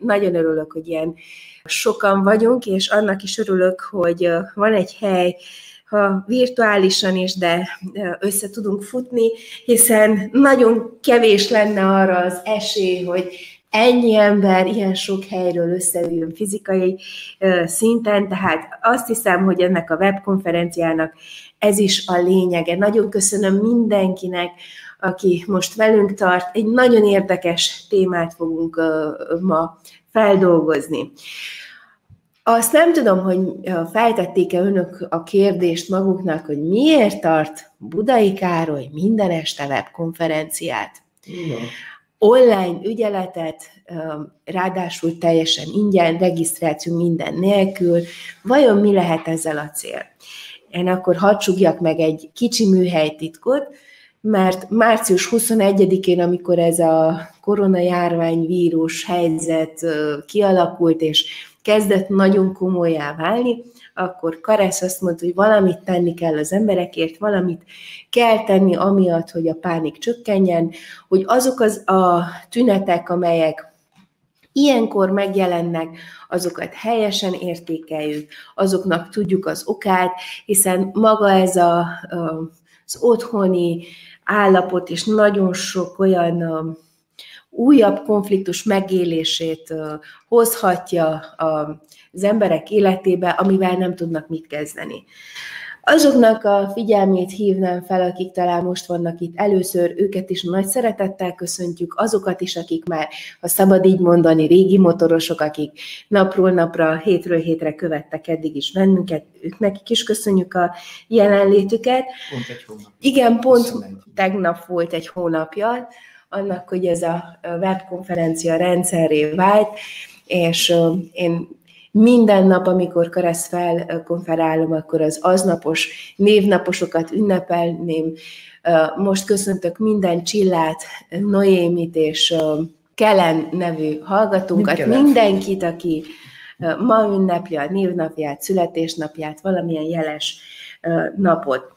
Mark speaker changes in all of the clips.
Speaker 1: nagyon örülök, hogy ilyen sokan vagyunk, és annak is örülök, hogy van egy hely, ha virtuálisan is, de össze tudunk futni, hiszen nagyon kevés lenne arra az esély, hogy ennyi ember ilyen sok helyről összeüljön fizikai szinten, tehát azt hiszem, hogy ennek a webkonferenciának ez is a lényege. Nagyon köszönöm mindenkinek, aki most velünk tart. Egy nagyon érdekes témát fogunk ma feldolgozni. Azt nem tudom, hogy feltették-e önök a kérdést maguknak, hogy miért tart Budai Károly minden este webkonferenciát. Online ügyeletet, ráadásul teljesen ingyen, regisztráció minden nélkül. Vajon mi lehet ezzel a cél? Én akkor hadd súgjak meg egy kicsi műhelytitkot, mert március 21-én, amikor ez a koronajárványvírus helyzet kialakult, és kezdett nagyon komolyá válni, akkor Karesz azt mondta, hogy valamit tenni kell az emberekért, valamit kell tenni amiatt, hogy a pánik csökkenjen, hogy azok a tünetek, amelyek ilyenkor megjelennek, azokat helyesen értékeljük, azoknak tudjuk az okát, hiszen maga ez az otthoni állapot és nagyon sok olyan újabb konfliktus megélését hozhatja az emberek életébe, amivel nem tudnak mit kezdeni. Azoknak a figyelmét hívnám fel, akik talán most vannak itt először, őket is nagy szeretettel köszöntjük, azokat is, akik már, ha szabad így mondani, régi motorosok, akik napról napra, hétről hétre követtek eddig is bennünket, nekik is köszönjük a jelenlétüket.
Speaker 2: Pont egy hónap.
Speaker 1: Igen, pont tegnap volt egy hónapja annak, hogy ez a webkonferencia rendszerré vált, és én minden nap, amikor Karesz felkonferálom, akkor az aznapos névnaposokat ünnepelném. Most köszöntök minden Csillát, Noémit és Kellen nevű hallgatónkat, mindenkit, aki ma ünnepli a névnapját, születésnapját, valamilyen jeles napot.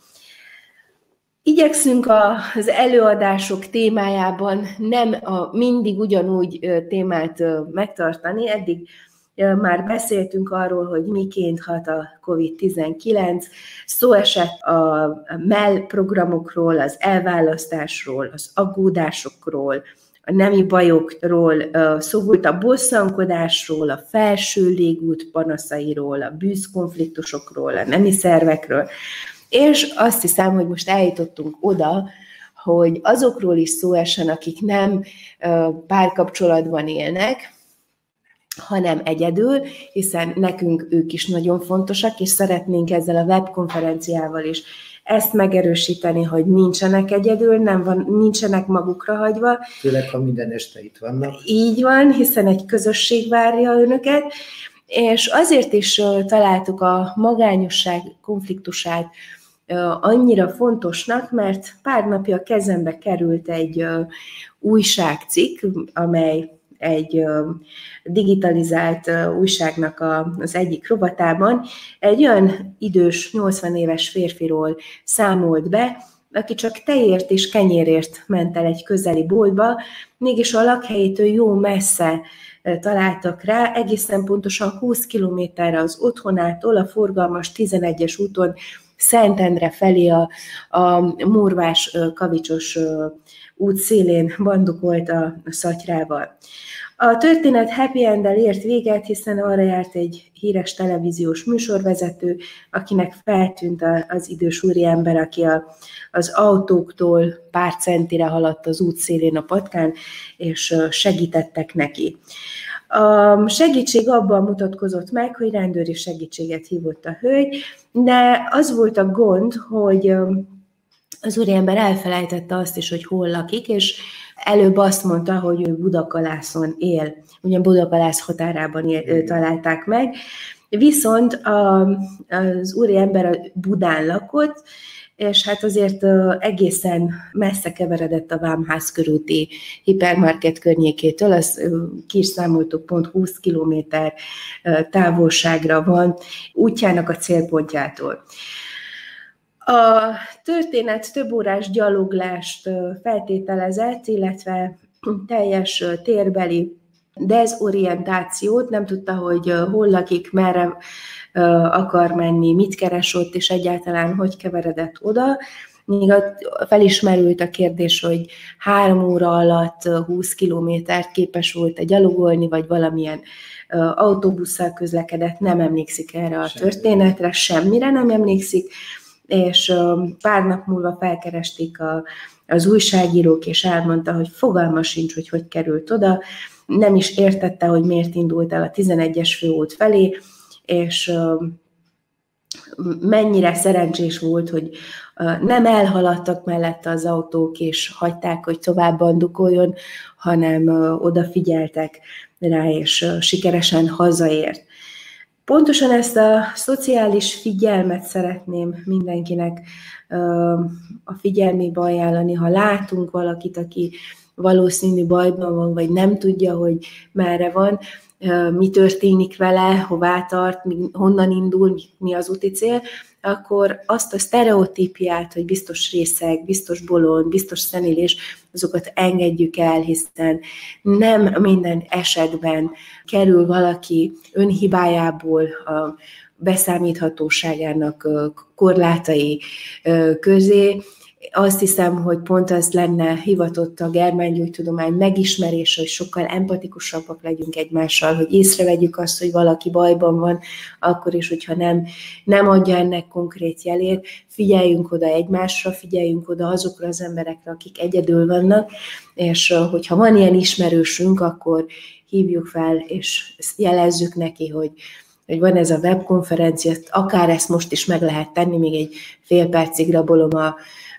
Speaker 1: Igyekszünk az előadások témájában nem mindig ugyanúgy témát megtartani. Eddig már beszéltünk arról, hogy miként hat a COVID-19, szó esett a MEL programokról, az elválasztásról, az aggódásokról, a nemi bajokról, szó volt a bosszankodásról, a felső légút panaszairól, a bűzkonfliktusokról, a nemi szervekről, és azt hiszem, hogy most eljutottunk oda, hogy azokról is szó essen, akik nem párkapcsolatban élnek, hanem egyedül, hiszen nekünk ők is nagyon fontosak, és szeretnénk ezzel a webkonferenciával is ezt megerősíteni, hogy nincsenek egyedül, nincsenek magukra hagyva.
Speaker 2: Főleg, ha minden este itt vannak.
Speaker 1: Így van, hiszen egy közösség várja önöket, és azért is találtuk a magányosság konfliktusát annyira fontosnak, mert pár napja a kezembe került egy újságcikk, amely egy digitalizált újságnak az egyik rovatában egy olyan idős, 80 éves férfiról számolt be, aki csak tejért és kenyérért ment el egy közeli boltba, mégis a lakhelyétől jó messze találtak rá, egészen pontosan 20 kilométerre az otthonától, a forgalmas 11-es úton Szentendre felé a Murvás-Kavicsos út szélén bandukolt a szatyrával. A történet happy end-del ért véget, hiszen arra járt egy híres televíziós műsorvezető, akinek feltűnt az idős úriember, aki az autóktól pár centire haladt az út szélén a patkán, és segítettek neki. A segítség abban mutatkozott meg, hogy rendőri segítséget hívott a hölgy, de az volt a gond, hogy az úriember elfelejtette azt is, hogy hol lakik, és előbb azt mondta, hogy ő Budakalászon él. Ugyan Budakalász határában találták meg, viszont az úriember a Budán lakott, és hát azért egészen messze keveredett a Vámház körúti hipermarket környékétől, azt ki is számoltuk, pont 20 kilométer távolságra van útjának a célpontjától. A történet több órás gyaloglást feltételezett, illetve teljes térbeli dezorientációt, nem tudta, hogy hol lakik, merre akar menni, mit keres ott, és egyáltalán hogy keveredett oda. Még felismerült a kérdés, hogy 3 óra alatt 20 kilométert képes volt gyalogolni, vagy valamilyen autóbusszal közlekedett, nem emlékszik erre a történetre, semmire nem emlékszik, és pár nap múlva felkeresték az újságírók, és elmondta, hogy fogalma sincs, hogy került oda, nem is értette, hogy miért indult el a 11-es főút felé, és mennyire szerencsés volt, hogy nem elhaladtak mellette az autók, és hagyták, hogy tovább bandukoljon, hanem odafigyeltek rá, és sikeresen hazaért. Pontosan ezt a szociális figyelmet szeretném mindenkinek a figyelmébe ajánlani, ha látunk valakit, aki valószínű bajban van, vagy nem tudja, hogy merre van, mi történik vele, hová tart, honnan indul, mi az úti cél, akkor azt a sztereotípiát, hogy biztos részeg, biztos bolond, biztos szenilés, azokat engedjük el, hiszen nem minden esetben kerül valaki önhibájából a beszámíthatóságának korlátai közé. Azt hiszem, hogy pont az lenne hivatott a germángyógytudomány megismerése, hogy sokkal empatikusabbak legyünk egymással, hogy észrevegyük azt, hogy valaki bajban van, akkor is, hogyha nem adja ennek konkrét jelét, figyeljünk oda egymásra, figyeljünk oda azokra az emberekre, akik egyedül vannak, és hogyha van ilyen ismerősünk, akkor hívjuk fel, és jelezzük neki, hogy van ez a webkonferencia, akár ezt most is meg lehet tenni, még egy fél percig rabolom a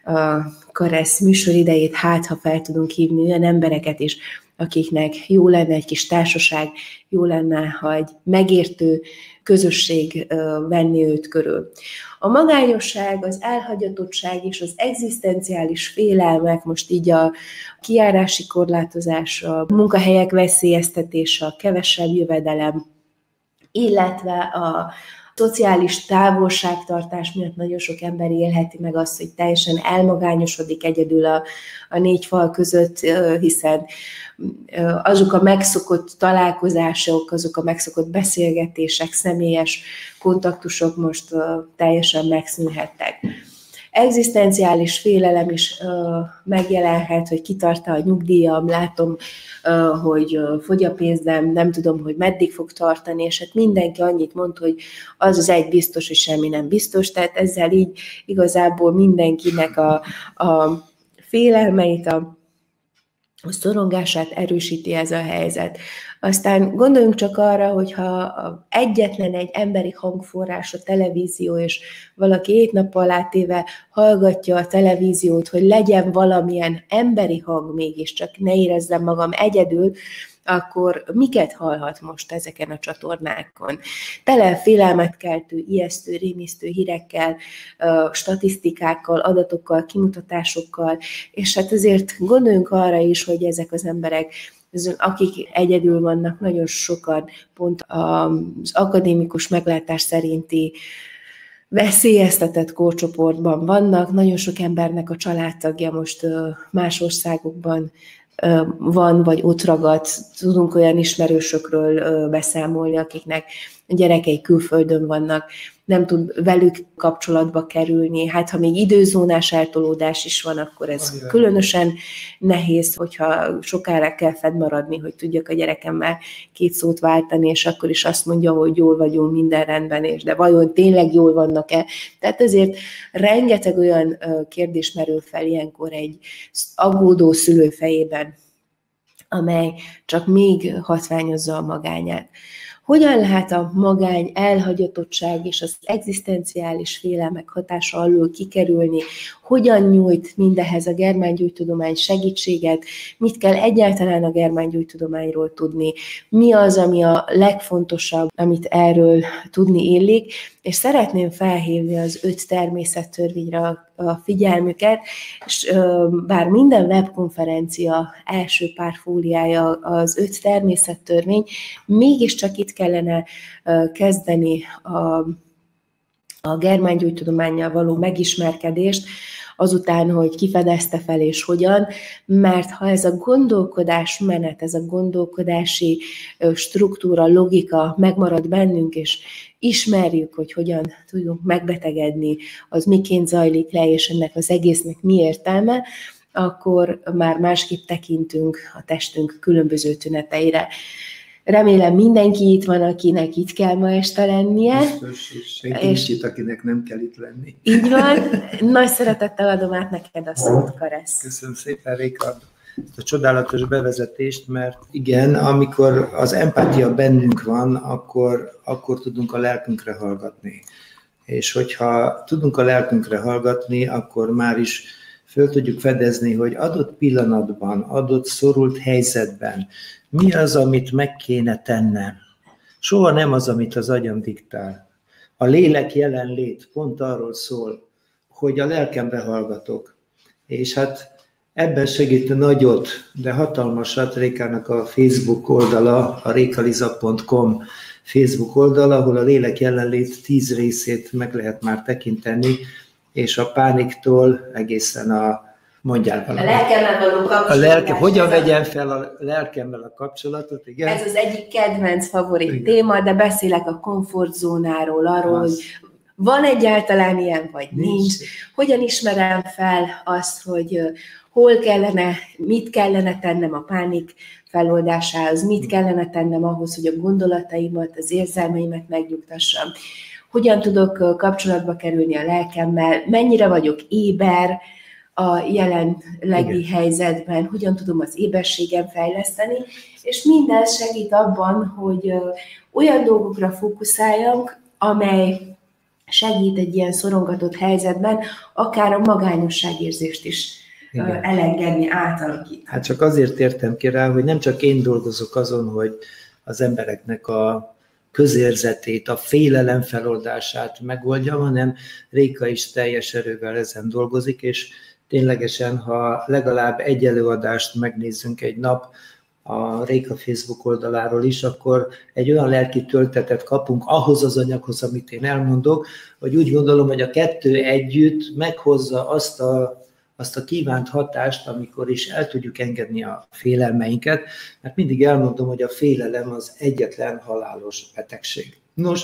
Speaker 1: Karesz műsoridejét, ha fel tudunk hívni olyan embereket is, akiknek jó lenne egy kis társaság, jó lenne, ha egy megértő közösség venni őt körül. A magányosság, az elhagyatottság és az egzisztenciális félelmek, most így a kijárási korlátozás, a munkahelyek veszélyeztetése, a kevesebb jövedelem, illetve a szociális távolságtartás miatt nagyon sok ember élheti meg azt, hogy teljesen elmagányosodik egyedül a 4 fal között, hiszen azok a megszokott találkozások, azok a megszokott beszélgetések, személyes kontaktusok most teljesen megszűnhettek. Egzisztenciális félelem is megjelenhet, hogy kitart-e a nyugdíjam, látom, hogy fogy a pénzem, nem tudom, hogy meddig fog tartani, és hát mindenki annyit mond, hogy az egy biztos, hogy semmi nem biztos, tehát ezzel így igazából mindenkinek a félelmeit, a szorongását erősíti ez a helyzet. Aztán gondoljunk csak arra, hogyha egyetlen egy emberi hangforrás a televízió, és valaki 7 nappal átéve hallgatja a televíziót, hogy legyen valamilyen emberi hang mégiscsak, ne érezzem magam egyedül, akkor miket hallhat most ezeken a csatornákon? Tele félelmet keltő, ijesztő, rémisztő hírekkel, statisztikákkal, adatokkal, kimutatásokkal, és hát azért gondoljunk arra is, hogy ezek az emberek, akik egyedül vannak, nagyon sokan pont az akadémikus meglátás szerinti veszélyeztetett korcsoportban vannak. Nagyon sok embernek a családtagja most más országokban van, vagy ott ragad. Tudunk olyan ismerősökről beszámolni, akiknek a gyerekei külföldön vannak, nem tud velük kapcsolatba kerülni. Hát ha még időzónás eltolódás is van, akkor ez különösen nehéz, hogyha sokára kell fennmaradni, hogy tudjak a gyerekemmel 2 szót váltani, és akkor is azt mondja, hogy jól vagyunk, minden rendben, és de vajon tényleg jól vannak-e? Tehát ezért rengeteg olyan kérdés merül fel ilyenkor egy aggódó szülő fejében, amely csak még hatványozza a magányát. Hogyan lehet a magány, elhagyatottság és az egzisztenciális félelmek hatása alól kikerülni? Hogyan nyújt mindehez a germángyógytudomány segítséget? Mit kell egyáltalán a germángyógytudományról tudni? Mi az, ami a legfontosabb, amit erről tudni illik? És szeretném felhívni az 5 természettörvényre a figyelmüket, és bár minden webkonferencia első pár fóliája az 5 természettörvény, mégiscsak itt kellene kezdeni a germángyógytudománnyal való megismerkedést, azután, hogy kifedezte fel és hogyan, mert ha ez a gondolkodásmenet, ez a gondolkodási struktúra, logika megmarad bennünk, és ismerjük, hogy hogyan tudunk megbetegedni, az miként zajlik le, és ennek az egésznek mi értelme, akkor már másképp tekintünk a testünk különböző tüneteire. Remélem mindenki itt van, akinek itt kell ma este lennie.
Speaker 2: Biztos, és senki nincs itt, akinek nem kell itt lenni.
Speaker 1: Így van. Nagy szeretettel adom át neked a szót, Karesz.
Speaker 2: Köszönöm szépen, Réka, ezt a csodálatos bevezetést, mert igen, amikor az empátia bennünk van, akkor tudunk a lelkünkre hallgatni. És hogyha tudunk a lelkünkre hallgatni, akkor már is föl tudjuk fedezni, hogy adott pillanatban, adott szorult helyzetben mi az, amit meg kéne tennem. Soha nem az, amit az agyam diktál. A lélek jelenlét pont arról szól, hogy a lelkemre hallgatok. És hát ebben segít nagyot, de hatalmasat Rékának a Facebook oldala, a rekaliza.com Facebook oldala, ahol a lélek jelenlét 10 részét meg lehet már tekinteni, és a pániktól egészen mondjál valamit.
Speaker 1: A lelkemmel való kapcsolat.
Speaker 2: Hogyan vegyem fel a lelkemmel a kapcsolatot, igen?
Speaker 1: Ez az egyik kedvenc favorit téma, de beszélek a komfortzónáról, arról, hogy van egyáltalán ilyen, vagy nincs. Hogyan ismerem fel azt, hogy hol kellene, mit kellene tennem a pánik feloldásához, mit kellene tennem ahhoz, hogy a gondolataimat, az érzelmeimet megnyugtassam. Hogyan tudok kapcsolatba kerülni a lelkemmel, mennyire vagyok éber a jelenlegi helyzetben, hogyan tudom az éberségem fejleszteni, és mindez segít abban, hogy olyan dolgokra fókuszáljunk, amely segít egy ilyen szorongatott helyzetben, akár a magányosságérzést is elengedni, átalakítani.
Speaker 2: Hát csak azért értem ki rá, hogy nem csak én dolgozok azon, hogy az embereknek a közérzetét, a félelem feloldását megoldjam, hanem Réka is teljes erővel ezen dolgozik, és ténylegesen, ha legalább egy előadást megnézzünk egy nap a Réka Facebook oldaláról is, akkor egy olyan lelki töltetet kapunk ahhoz az anyaghoz, amit én elmondok, hogy úgy gondolom, hogy a kettő együtt meghozza azt a kívánt hatást, amikor is el tudjuk engedni a félelmeinket, mert mindig elmondom, hogy a félelem az egyetlen halálos betegség. Nos,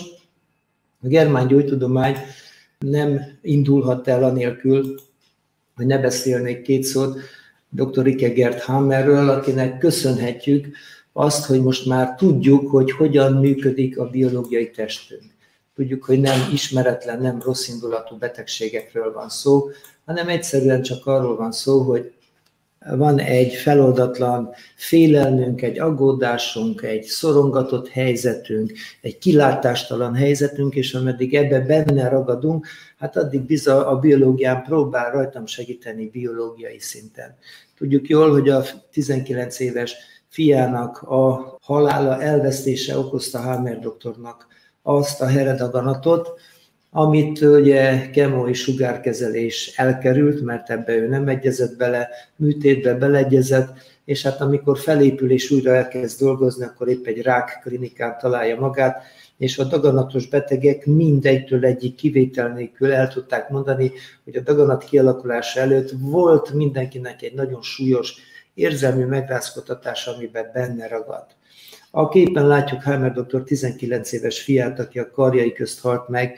Speaker 2: a germángyógytudomány nem indulhat el anélkül, hogy ne beszélnék két szót dr. Rike Gert Hammerről, akinek köszönhetjük azt, hogy most már tudjuk, hogy hogyan működik a biológiai testünk. Tudjuk, hogy nem ismeretlen, nem rosszindulatú betegségekről van szó, hanem egyszerűen csak arról van szó, hogy van egy feloldatlan félelmünk, egy aggódásunk, egy szorongatott helyzetünk, egy kilátástalan helyzetünk, és ameddig ebbe benne ragadunk, hát addig bizony a biológián próbál rajtam segíteni biológiai szinten. Tudjuk jól, hogy a 19 éves fiának a halála, elvesztése okozta Hammer doktornak azt a heredaganatot, amit ugye kemo és sugárkezelés elkerült, mert ebbe ő nem egyezett bele, műtétbe beleegyezett, és hát amikor felépül és újra elkezd dolgozni, akkor épp egy rák klinikán találja magát, és a daganatos betegek mindegytől egyik kivétel nélkül el tudták mondani, hogy a daganat kialakulása előtt volt mindenkinek egy nagyon súlyos érzelmi megrázkódtatás, amiben benne ragadt. A képen látjuk Hammer doktor 19 éves fiát, aki a karjai közt halt meg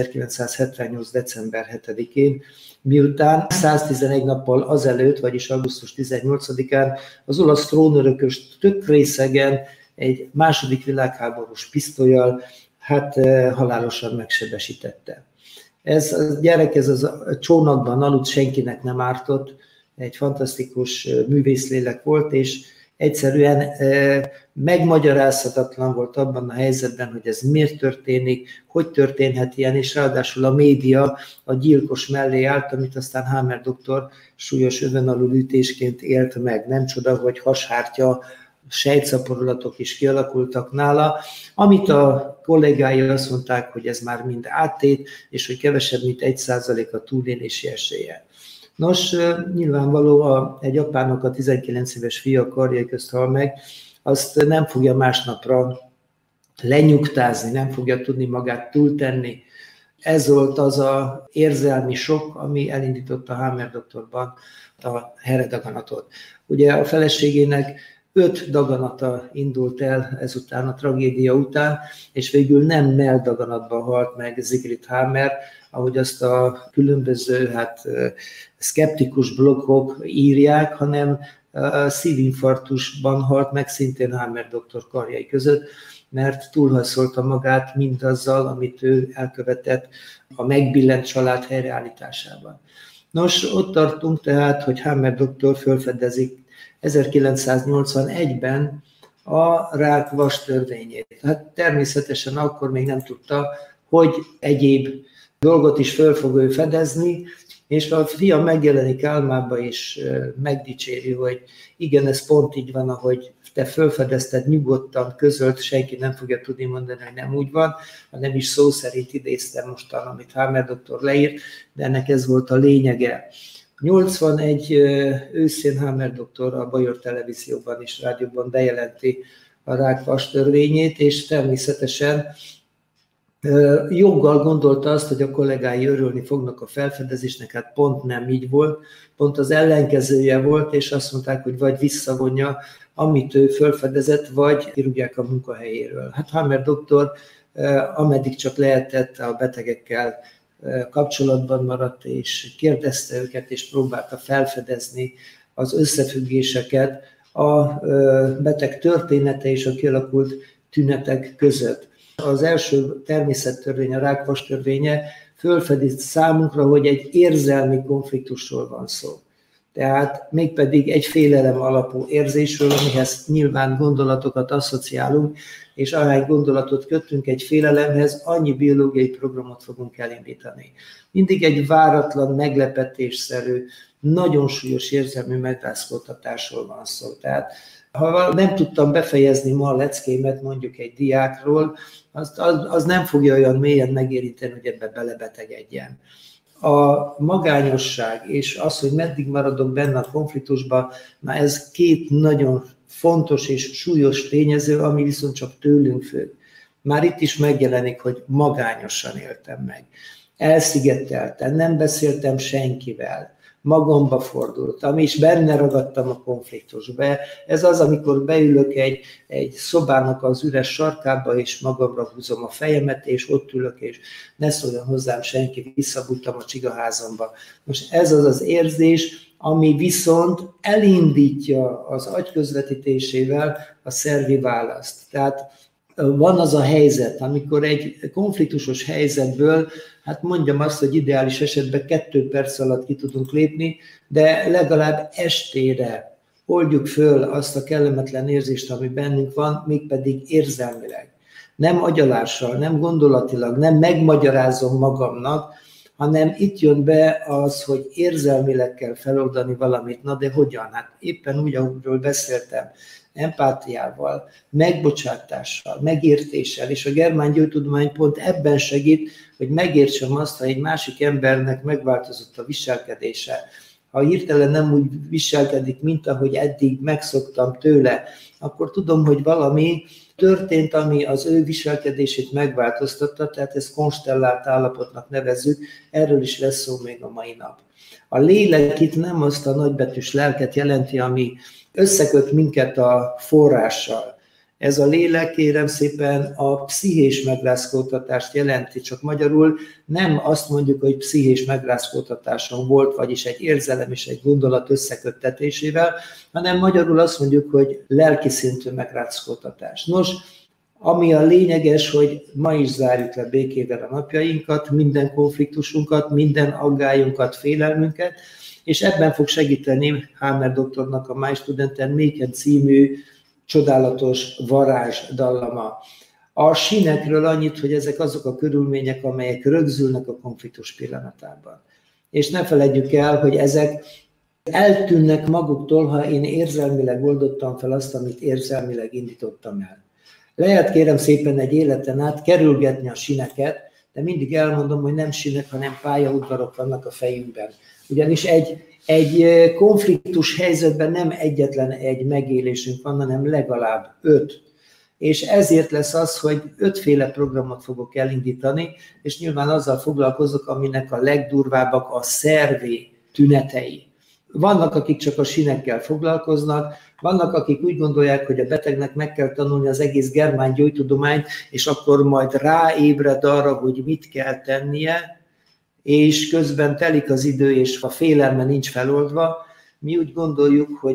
Speaker 2: 1978. december 7-én, miután 111 nappal azelőtt, vagyis augusztus 18-án az olasz trónörökös tök részegen egy második világháborús pisztollyal halálosan megsebesítette. Ez a gyerek, ez a csónakban aludt, senkinek nem ártott, egy fantasztikus művészlélek volt, és egyszerűen megmagyarázhatatlan volt abban a helyzetben, hogy ez miért történik, hogy történhet ilyen, és ráadásul a média a gyilkos mellé állt, amit aztán Hammer doktor súlyos övenalulütésként élt meg. Nem csoda, hogy hashártya, sejtszaporulatok is kialakultak nála, amit a kollégái azt mondták, hogy ez már mind áttét, és hogy kevesebb, mint 1% a túlélési esélye. Nos, nyilvánvaló, egy apának a 19 éves fia karjai közt hal meg, azt nem fogja másnapra lenyugtázni, nem fogja tudni magát túltenni. ez volt az az érzelmi sok, ami elindította Hammer doktorban a heredaganatot. Ugye a feleségének 5 daganata indult el ezután, a tragédia után, és végül nem melldaganatban halt meg Sigrid Hammer, ahogy azt a különböző szkeptikus blogok írják, hanem szívinfarktusban halt meg szintén Hammer doktor karjai között, mert túlhajszolta magát mindazzal, amit ő elkövetett a megbillent család helyreállításában. Nos, ott tartunk tehát, hogy Hammer doktor felfedezik 1981-ben a rák vastörvényét. Hát természetesen akkor még nem tudta, hogy egyéb dolgot is föl fog ő fedezni, és a fia megjelenik álmába, és megdicséri, hogy igen, ez pont így van, ahogy te felfedezted, nyugodtan közölt, senki nem fogja tudni mondani, hogy nem úgy van, hanem is szó szerint idéztem mostan, amit Hammer doktor leírt, de ennek ez volt a lényege. 81 őszén Hammer doktor a Bajor televízióban és rádióban bejelenti a rák vastörvényét, és természetesen joggal gondolta azt, hogy a kollégái örülni fognak a felfedezésnek, hát pont nem így volt, pont az ellenkezője volt, és azt mondták, hogy vagy visszavonja, amit ő felfedezett, vagy kirúgják a munkahelyéről. Hát Hammer doktor ameddig csak lehetett a betegekkel kapcsolatban maradt, és kérdezte őket, és próbálta felfedezni az összefüggéseket a beteg története és a kialakult tünetek között. Az első természettörvény, a rák vastörvénye fölfedi számunkra, hogy egy érzelmi konfliktusról van szó. Tehát mégpedig egy félelem alapú érzésről, amihez nyilván gondolatokat asszociálunk, és ahány gondolatot kötünk egy félelemhez, annyi biológiai programot fogunk elindítani. Mindig egy váratlan, meglepetésszerű, nagyon súlyos érzelmű megrázkódtatásról van szó. Tehát ha nem tudtam befejezni ma a leckémet mondjuk egy diákról, az nem fogja olyan mélyen megérinteni, hogy ebbe belebetegedjen. A magányosság és az, hogy meddig maradok benne a konfliktusban, na ez 2 nagyon fontos és súlyos tényező, ami viszont csak tőlünk függ. Már itt is megjelenik, hogy magányosan éltem meg. Elszigetelten, nem beszéltem senkivel, magamba fordultam, és benne ragadtam a konfliktusba. Ez az, amikor beülök egy szobának az üres sarkába, és magamra húzom a fejemet, és ott ülök, és ne szóljon hozzám senki, visszabújtam a csigaházamba. Most ez az az érzés, ami viszont elindítja az agy közvetítésével a szervi választ. Tehát van az a helyzet, amikor egy konfliktusos helyzetből, hát mondjam azt, hogy ideális esetben 2 perc alatt ki tudunk lépni, de legalább estére oldjuk föl azt a kellemetlen érzést, ami bennünk van, mégpedig érzelmileg. Nem agyalással, nem gondolatilag, nem megmagyarázom magamnak, hanem itt jön be az, hogy érzelmileg kell feloldani valamit. Na de hogyan? Hát éppen úgy, ahogyról beszéltem, empátiával, megbocsátással, megértéssel, és a germán gyógytudomány pont ebben segít, hogy megértsem azt, ha egy másik embernek megváltozott a viselkedése, ha hirtelen nem úgy viselkedik, mint ahogy eddig megszoktam tőle, akkor tudom, hogy valami történt, ami az ő viselkedését megváltoztatta, tehát ezt konstellált állapotnak nevezzük, erről is lesz szó még a mai nap. A lélek itt nem azt a nagybetűs lelket jelenti, ami összeköt minket a forrással. Ez a lélek, kérem szépen, a pszichés megrázkódtatást jelenti, csak magyarul nem azt mondjuk, hogy pszichés megrázkódtatáson volt, vagyis egy érzelem és egy gondolat összeköttetésével, hanem magyarul azt mondjuk, hogy lelki szintű megrázkódtatás. Nos, ami a lényeges, hogy ma is zárjuk le békével a napjainkat, minden konfliktusunkat, minden aggályunkat, félelmünket, és ebben fog segíteni Hammer doktornak a My Student and Maken című csodálatos varázsdallama. A sínekről annyit, hogy ezek azok a körülmények, amelyek rögzülnek a konfliktus pillanatában. És ne feledjük el, hogy ezek eltűnnek maguktól, ha én érzelmileg oldottam fel azt, amit érzelmileg indítottam el. Lehet kérem szépen egy életen át kerülgetni a síneket, de mindig elmondom, hogy nem sínek, hanem pályaudvarok vannak a fejünkben. Ugyanis egy konfliktus helyzetben nem egyetlen egy megélésünk van, hanem legalább 5. és ezért lesz az, hogy 5 féle programot fogok elindítani, és nyilván azzal foglalkozok, aminek a legdurvábbak a szervi tünetei. Vannak, akik csak a sinekkel foglalkoznak, vannak, akik úgy gondolják, hogy a betegnek meg kell tanulni az egész germán gyógytudományt, és akkor majd ráébred arra, hogy mit kell tennie, és közben telik az idő, és a félelme nincs feloldva. Mi úgy gondoljuk, hogy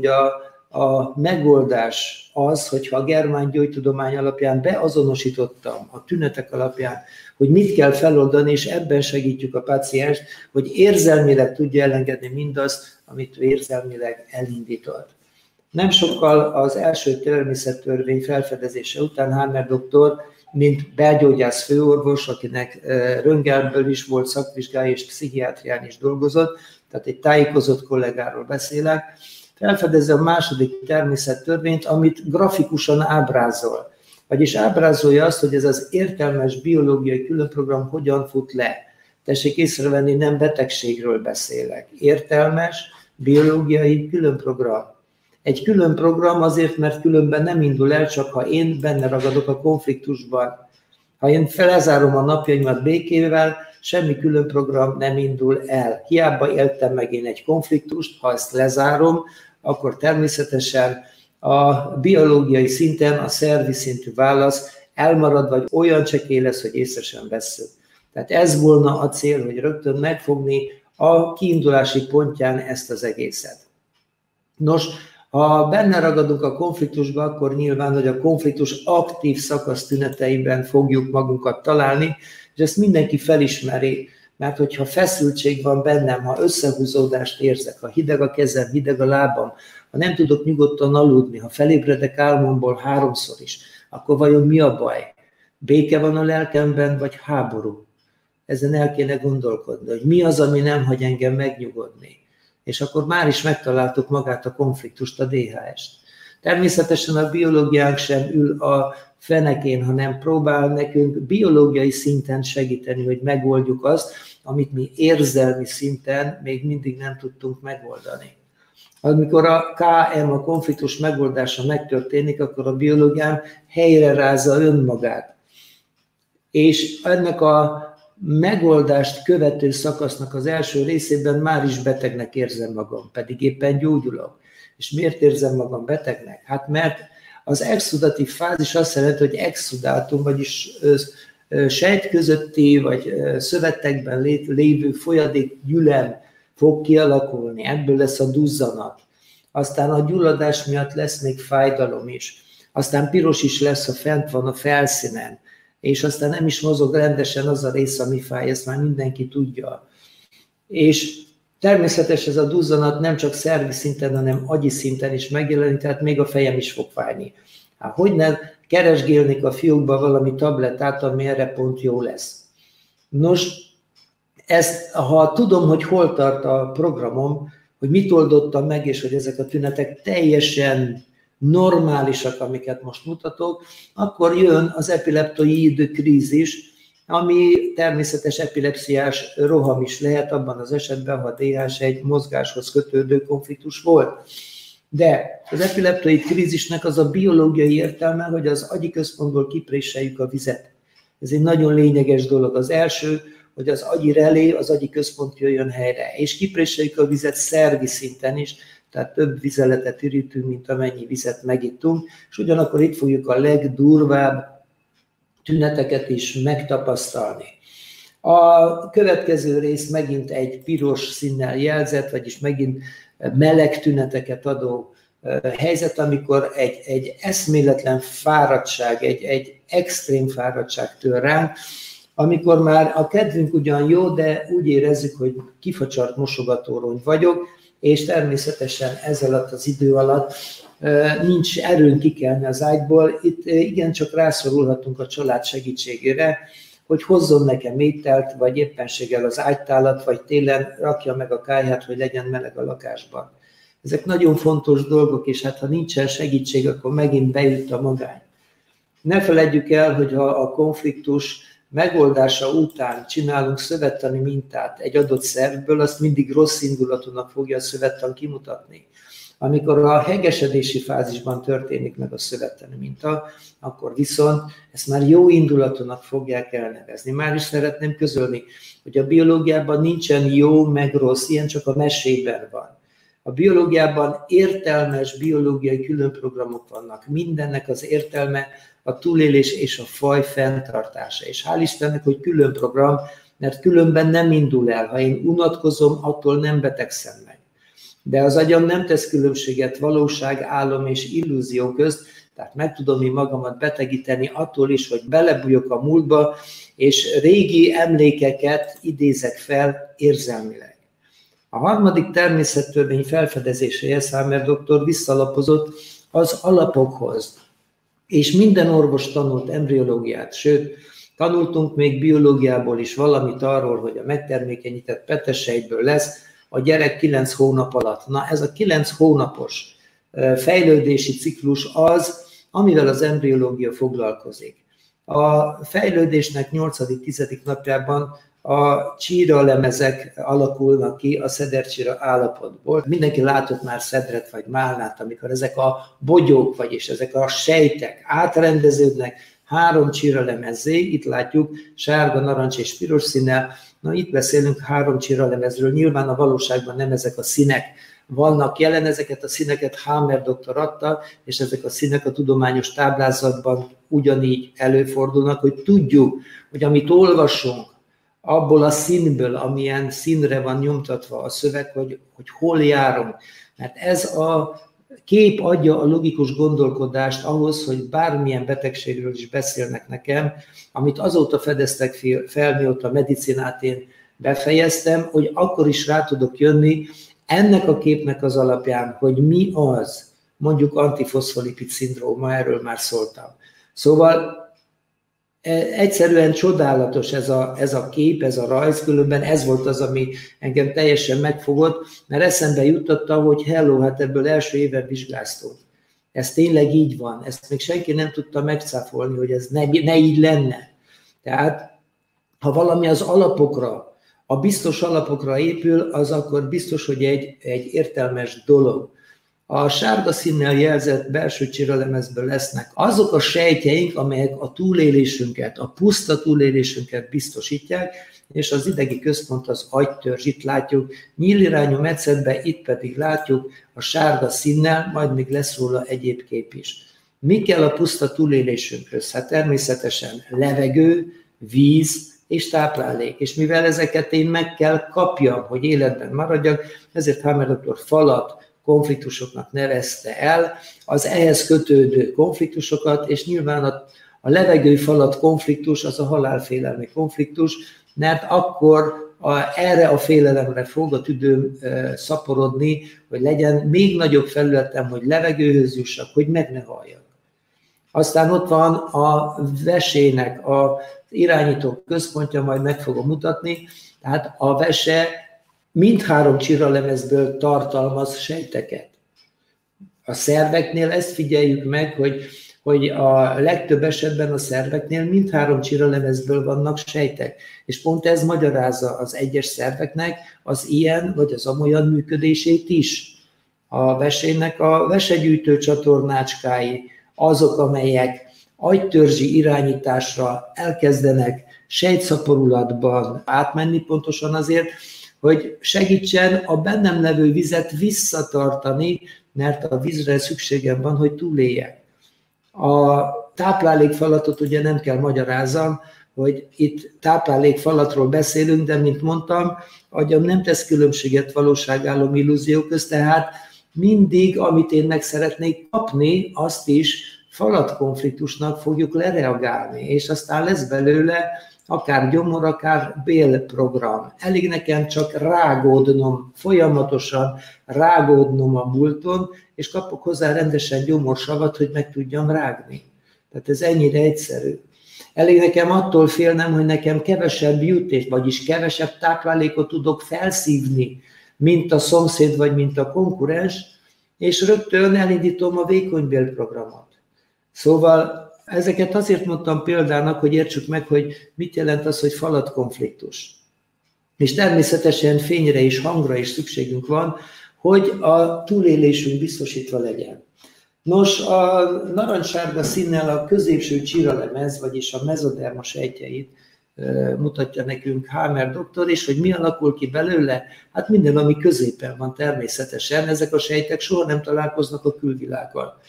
Speaker 2: a megoldás az, hogyha a germán gyógytudomány alapján beazonosítottam a tünetek alapján, hogy mit kell feloldani, és ebben segítjük a pácienst, hogy érzelmileg tudja elengedni mindazt, amit ő érzelmileg elindított. Nem sokkal az első természettörvény felfedezése után Hammer doktor, mint belgyógyász főorvos, akinek röntgenből is volt szakvizsgája és pszichiátrián is dolgozott, tehát egy tájékozott kollégáról beszélek, felfedezi a második természettörvényt, amit grafikusan ábrázol. Vagyis ábrázolja azt, hogy ez az értelmes biológiai különprogram hogyan fut le. Tessék észrevenni, nem betegségről beszélek. Értelmes biológiai különprogram. Egy külön program azért, mert különben nem indul el, csak ha én benne ragadok a konfliktusban. Ha én lezárom a napjaimat békével, semmi külön program nem indul el. Hiába éltem meg én egy konfliktust, ha ezt lezárom, akkor természetesen a biológiai szinten a szervi szintű válasz elmarad, vagy olyan csekély lesz, hogy észre sem vesszük. Tehát ez volna a cél, hogy rögtön megfogni a kiindulási pontján ezt az egészet. Nos, ha benne ragadunk a konfliktusba, akkor nyilván, hogy a konfliktus aktív szakasz tüneteiben fogjuk magunkat találni, és ezt mindenki felismeri, mert hogyha feszültség van bennem, ha összehúzódást érzek, ha hideg a kezem, hideg a lábam, ha nem tudok nyugodtan aludni, ha felébredek álmomból 3-szor is, akkor vajon mi a baj? Béke van a lelkemben, vagy háború? Ezen el kéne gondolkodni, hogy mi az, ami nem hagy engem megnyugodni. És akkor már is megtaláltuk magát a konfliktust, a DHS-t. Természetesen a biológiánk sem ül a fenekén, hanem próbál nekünk biológiai szinten segíteni, hogy megoldjuk azt, amit mi érzelmi szinten még mindig nem tudtunk megoldani. Amikor a KM, a konfliktus megoldása megtörténik, akkor a biológiám helyre rázza önmagát. És ennek a megoldást követő szakasznak az első részében már is betegnek érzem magam, pedig éppen gyógyulok. És miért érzem magam betegnek? Hát mert az exudatív fázis azt jelenti, hogy exudátum, vagyis sejt közötti vagy szövetekben lévő folyadék gyülem fog kialakulni, ebből lesz a duzzanat. Aztán a gyulladás miatt lesz még fájdalom is. Aztán piros is lesz, ha fent van a felszínen. És aztán nem is mozog rendesen az a rész, ami fáj, ezt már mindenki tudja. És természetesen ez a duzzanat nem csak szervi szinten, hanem agyi szinten is megjelenik, tehát még a fejem is fog fájni. Hát hogy ne keresgélnék a fiókba valami tablettát, ami erre pont jó lesz. Nos, ezt, ha tudom, hogy hol tart a programom, hogy mit oldottam meg, és hogy ezek a tünetek teljesen normálisak, amiket most mutatok, akkor jön az epileptoid krízis, ami természetes epilepsziás roham is lehet abban az esetben, ha a DHS egy mozgáshoz kötődő konfliktus volt. De az epileptoid krízisnek az a biológiai értelme, hogy az agyi központból kipréseljük a vizet. Ez egy nagyon lényeges dolog. Az első, hogy az agyi relé, az agyi központ jöjjön helyre, és kipréseljük a vizet szervi szinten is, tehát több vizeletet ürítünk, mint amennyi vizet megittunk, és ugyanakkor itt fogjuk a legdurvább tüneteket is megtapasztalni. A következő rész megint egy piros színnel jelzett, vagyis megint meleg tüneteket adó helyzet, amikor egy eszméletlen fáradtság, egy extrém fáradtság tör ránk, amikor már a kedvünk ugyan jó, de úgy érezzük, hogy kifacsart mosogatórony vagyok, és természetesen ez alatt az idő alatt nincs erőnk kikelni az ágyból. Itt igencsak rászorulhatunk a család segítségére, hogy hozzon nekem ételt, vagy éppenséggel az ágytálat, vagy télen rakja meg a kályhát, hogy legyen meleg a lakásban. Ezek nagyon fontos dolgok, és hát ha nincsen segítség, akkor megint beüt a magány. Ne feledjük el, hogy ha a konfliktus megoldása után csinálunk szövettani mintát egy adott szervből, azt mindig rossz indulatúnak fogja a szövettan kimutatni. Amikor a hegesedési fázisban történik meg a szövettani minta, akkor viszont ezt már jó indulatonak fogják elnevezni. Már is szeretném közölni, hogy a biológiában nincsen jó meg rossz, ilyen csak a mesében van. A biológiában értelmes biológiai különprogramok vannak. Mindennek az értelme a túlélés és a faj fenntartása. És hál' Istennek, hogy külön program, mert különben nem indul el. Ha én unatkozom, attól nem betegszem meg. De az agyam nem tesz különbséget valóság, álom és illúzió közt, tehát meg tudom én magamat betegíteni attól is, hogy belebújok a múltba, és régi emlékeket idézek fel érzelmileg. A harmadik természettörvény felfedezéséhez Hammer doktor visszalapozott az alapokhoz, és minden orvos tanult embriológiát, sőt, tanultunk még biológiából is valamit arról, hogy a megtermékenyített petesejtből lesz a gyerek 9 hónap alatt. Na, ez a 9 hónapos fejlődési ciklus az, amivel az embriológia foglalkozik. A fejlődésnek 8.-10. napjában a csíralemezek alakulnak ki a szedercsíra állapotból. Mindenki látott már szedret vagy málnát, amikor ezek a bogyók, vagyis ezek a sejtek átrendeződnek 3 csíralemezé, itt látjuk sárga, narancs és piros színnel. Na, itt beszélünk 3 csíralemezről, nyilván a valóságban nem ezek a színek vannak jelen, ezeket a színeket Hammer doktor adta, és ezek a színek a tudományos táblázatban ugyanígy előfordulnak, hogy tudjuk, hogy amit olvasunk, abból a színből, amilyen színre van nyomtatva a szöveg, hogy hol járunk. Mert ez a kép adja a logikus gondolkodást ahhoz, hogy bármilyen betegségről is beszélnek nekem, amit azóta fedeztek fel, mióta a medicinát én befejeztem, hogy akkor is rá tudok jönni ennek a képnek az alapján, hogy mi az, mondjuk antifoszfolipid szindróma, erről már szóltam. Szóval egyszerűen csodálatos ez a kép, ez a rajz, különben ez volt az, ami engem teljesen megfogott, mert eszembe jutotta, hogy hello, hát ebből első éven vizsgáztunk. Ez tényleg így van, ezt még senki nem tudta megcáfolni, hogy ez ne így lenne. Tehát, ha valami az alapokra, a biztos alapokra épül, az akkor biztos, hogy egy értelmes dolog. A sárga színnel jelzett belső csíralemezből lesznek azok a sejtjeink, amelyek a túlélésünket, a puszta túlélésünket biztosítják, és az idegi központ az agytörzs, itt látjuk nyílirányú metszetben, itt pedig látjuk a sárga színnel, majd még lesz róla egyéb kép is. Mi kell a puszta túlélésünkhöz? Hát természetesen levegő, víz és táplálék. És mivel ezeket én meg kell kapjam, hogy életben maradjak, ezért Hammer doktor falat, konfliktusoknak nevezte el, az ehhez kötődő konfliktusokat, és nyilván a levegőfalat konfliktus az a halálfélelmi konfliktus, mert akkor erre a félelemre fog a tüdőm szaporodni, hogy legyen még nagyobb felületem, hogy levegőhöz jussak, hogy meg ne halljak. Aztán ott van a vesének az irányító központja, majd meg fogom mutatni, tehát a vese mindhárom csíralemezből tartalmaz sejteket. A szerveknél ezt figyeljük meg, hogy a legtöbb esetben a szerveknél mindhárom csíralemezből vannak sejtek. És pont ez magyarázza az egyes szerveknek az ilyen vagy az amolyan működését is. A vesének a vesegyűjtő csatornácskái azok, amelyek agytörzsi irányításra elkezdenek sejtszaporulatban átmenni, pontosan azért, hogy segítsen a bennem levő vizet visszatartani, mert a vízre szükségem van, hogy túléljek. A táplálékfalatot ugye nem kell magyarázzam, hogy itt táplálékfalatról beszélünk, de mint mondtam, agyam nem tesz különbséget valóságálom illúzió közt, tehát mindig, amit én meg szeretnék kapni, azt is falatkonfliktusnak fogjuk lereagálni, és aztán lesz belőle akár gyomor, akár bélprogram. Elég nekem csak rágódnom, folyamatosan rágódnom a múlton, és kapok hozzá rendesen gyomorsavat, hogy meg tudjam rágni. Tehát ez ennyire egyszerű. Elég nekem attól félnem, hogy nekem kevesebb jut, vagyis kevesebb táplálékot tudok felszívni, mint a szomszéd vagy mint a konkurens, és rögtön elindítom a vékonybélprogramot. Szóval ezeket azért mondtam példának, hogy értsük meg, hogy mit jelent az, hogy falatkonfliktus. És természetesen fényre és hangra is szükségünk van, hogy a túlélésünk biztosítva legyen. Nos, a narancssárga színnel a középső csíralemez, vagyis a mezoderma sejtjeit mutatja nekünk Hamer doktor, és hogy mi alakul ki belőle? Hát minden, ami középen van természetesen, ezek a sejtek soha nem találkoznak a külvilággal.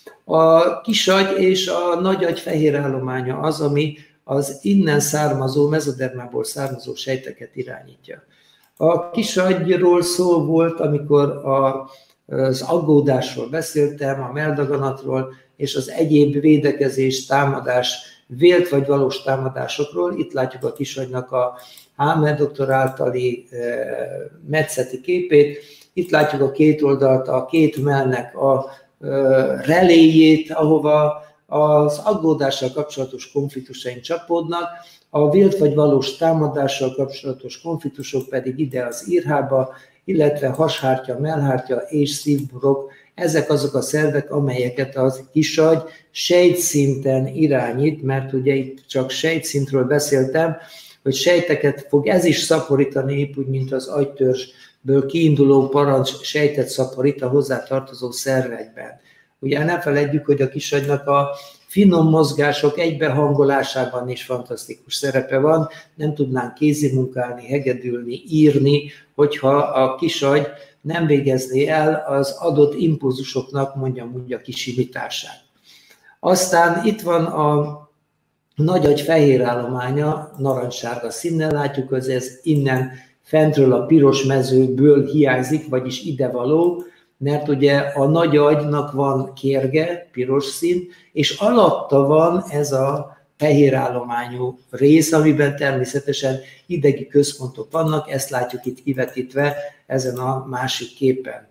Speaker 2: A kisagy és a nagyagy fehérállománya az, ami az innen származó, mezodermából származó sejteket irányítja. A kisagyról szó volt, amikor az aggódásról beszéltem, a melldaganatról és az egyéb védekezés, támadás, vélt vagy valós támadásokról. Itt látjuk a kisagynak a Hamer doktor általi metszeti képét. Itt látjuk a két oldalt, a két mellnek a reléjét, ahova az aggódással kapcsolatos konfliktusaink csapódnak, a vélt vagy valós támadással kapcsolatos konfliktusok pedig ide az írhába, illetve hashártya, mellhártya és szívburok, ezek azok a szervek, amelyeket az kisagy sejtszinten irányít, mert ugye itt csak sejtszintről beszéltem, hogy sejteket fog ez is szaporítani, épp úgy, mint az agytörzsből kiinduló parancs sejtet szaporít a hozzátartozó szervekben. Ugye ne feledjük, hogy a kisagynak a finom mozgások egybehangolásában is fantasztikus szerepe van, nem tudnánk kézimunkálni, hegedülni, írni, hogyha a kisagy nem végezné el az adott impulzusoknak mondjam úgy a kisimítását. Aztán itt van a nagyagy fehérállománya, narancssárga színnel látjuk, hogy ez innen fentről a piros mezőből hiányzik, vagyis idevaló, mert ugye a nagyagynak van kérge, piros szín, és alatta van ez a fehérállományú rész, amiben természetesen idegi központok vannak, ezt látjuk itt kivetítve ezen a másik képen.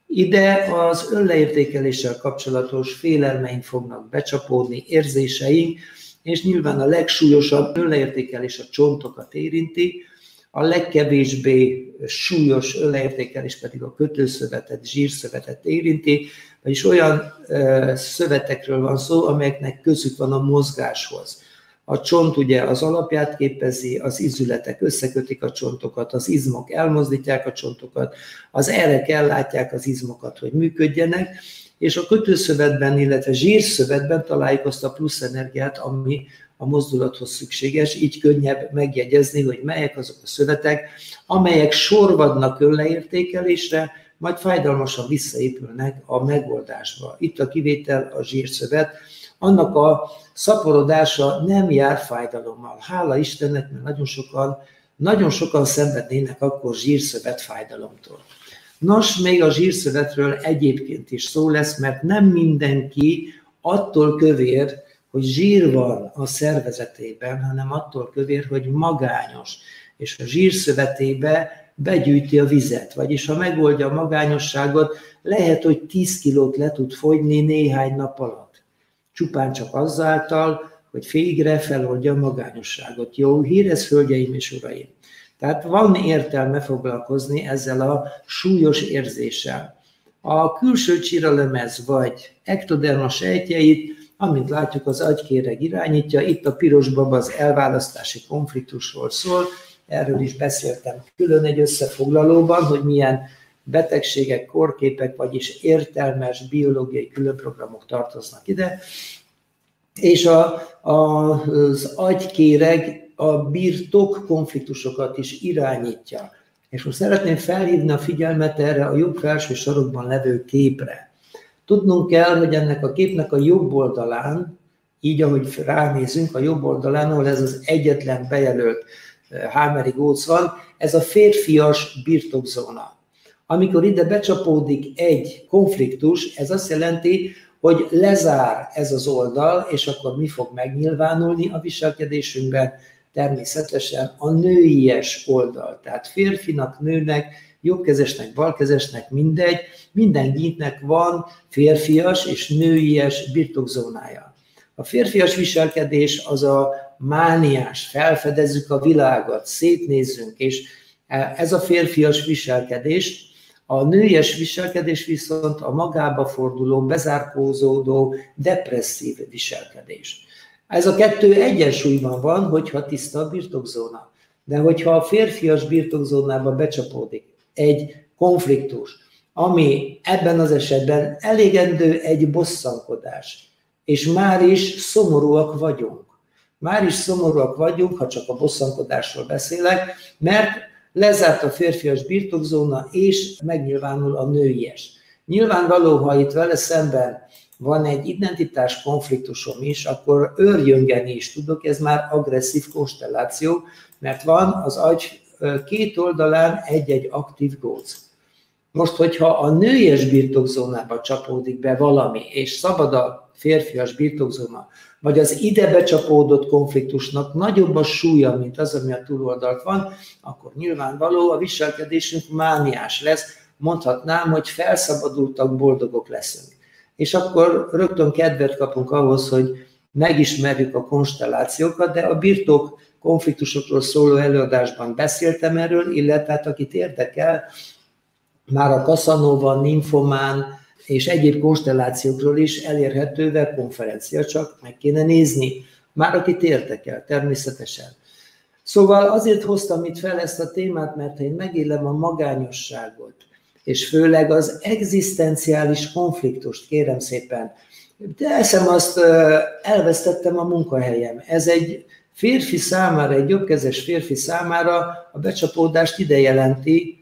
Speaker 2: Ide az önleértékeléssel kapcsolatos félelmeink fognak becsapódni, érzéseink, és nyilván a legsúlyosabb önleértékelés a csontokat érinti, a legkevésbé súlyos önleértékelés pedig a kötőszövetet, zsírszövetet érinti, vagyis olyan szövetekről van szó, amelyeknek közük van a mozgáshoz. A csont ugye az alapját képezi, az izületek összekötik a csontokat, az izmok elmozdítják a csontokat, az erek ellátják az izmokat, hogy működjenek, és a kötőszövetben, illetve zsírszövetben találjuk azt a plusz energiát, ami a mozdulathoz szükséges, így könnyebb megjegyezni, hogy melyek azok a szövetek, amelyek sorvadnak önleértékelésre, majd fájdalmasan visszaépülnek a megoldásba. Itt a kivétel a zsírszövet, annak a szaporodása nem jár fájdalommal. Hála Istennek, mert nagyon sokan szenvednének akkor zsírszövet fájdalomtól. Nos, még a zsírszövetről egyébként is szó lesz, mert nem mindenki attól kövér, hogy zsír van a szervezetében, hanem attól kövér, hogy magányos, és a zsírszövetébe begyűjti a vizet, vagyis ha megoldja a magányosságot, lehet, hogy 10 kilót le tud fogyni néhány nap alatt. Csupán csak azáltal, hogy végre feloldja a magányosságot. Jó hír ez, hölgyeim és uraim! Tehát van értelme foglalkozni ezzel a súlyos érzéssel. A külső csíralemez vagy ektoderma sejtjeit, amint látjuk, az agykéreg irányítja, itt a piros baba az elválasztási konfliktusról szól, erről is beszéltem külön egy összefoglalóban, hogy milyen betegségek, kórképek, vagyis értelmes biológiai különprogramok tartoznak ide, és az agykéreg a birtok konfliktusokat is irányítja. És most szeretném felhívni a figyelmet erre a jobb felső sarokban levő képre. Tudnunk kell, hogy ennek a képnek a jobb oldalán, így ahogy ránézünk, a jobb oldalán, ahol ez az egyetlen bejelölt Hameri góc van, ez a férfias birtokzóna. Amikor ide becsapódik egy konfliktus, ez azt jelenti, hogy lezár ez az oldal, és akkor mi fog megnyilvánulni a viselkedésünkben? Természetesen a nőies oldal. Tehát férfinak, nőnek, jobbkezesnek, balkezesnek, mindegy, mindenkinek van férfias és nőies birtokzónája. A férfias viselkedés az a mániás, felfedezzük a világot, szétnézzünk, és ez a férfias viselkedés. A nőies viselkedés viszont a magába forduló, bezárkózódó, depresszív viselkedés. Ez a kettő egyensúlyban van, hogyha tiszta a birtokzóna. De hogyha a férfias birtokzónába becsapódik egy konfliktus, ami ebben az esetben elégendő egy bosszankodás. És már is szomorúak vagyunk. Már is szomorúak vagyunk, ha csak a bosszankodásról beszélek, mert lezárt a férfias birtokzóna, és megnyilvánul a nőies. Nyilvánvaló, ha itt vele szemben van egy identitás konfliktusom is, akkor őrjöngeni is tudok, ez már agresszív konstelláció, mert van az agy két oldalán egy-egy aktív góc. Most, hogyha a nőies birtokzónába csapódik be valami, és szabad a férfias birtokzóna, vagy az ide becsapódott konfliktusnak nagyobb a súlya, mint az, ami a túloldalt van, akkor nyilvánvaló a viselkedésünk mániás lesz, mondhatnám, hogy felszabadultak, boldogok leszünk. És akkor rögtön kedvet kapunk ahhoz, hogy megismerjük a konstellációkat, de a birtok konfliktusokról szóló előadásban beszéltem erről, illetve hát akit érdekel, már a Casanova, Nymphomán és egyéb konstellációkról is elérhető webkonferencia, csak meg kéne nézni, már akit érdekel, természetesen. Szóval azért hoztam itt fel ezt a témát, mert én megélem a magányosságot, és főleg az egzisztenciális konfliktust, kérem szépen. De eszem azt, elvesztettem a munkahelyem. Ez egy férfi számára, egy jobbkezes férfi számára a becsapódást ide jelenti,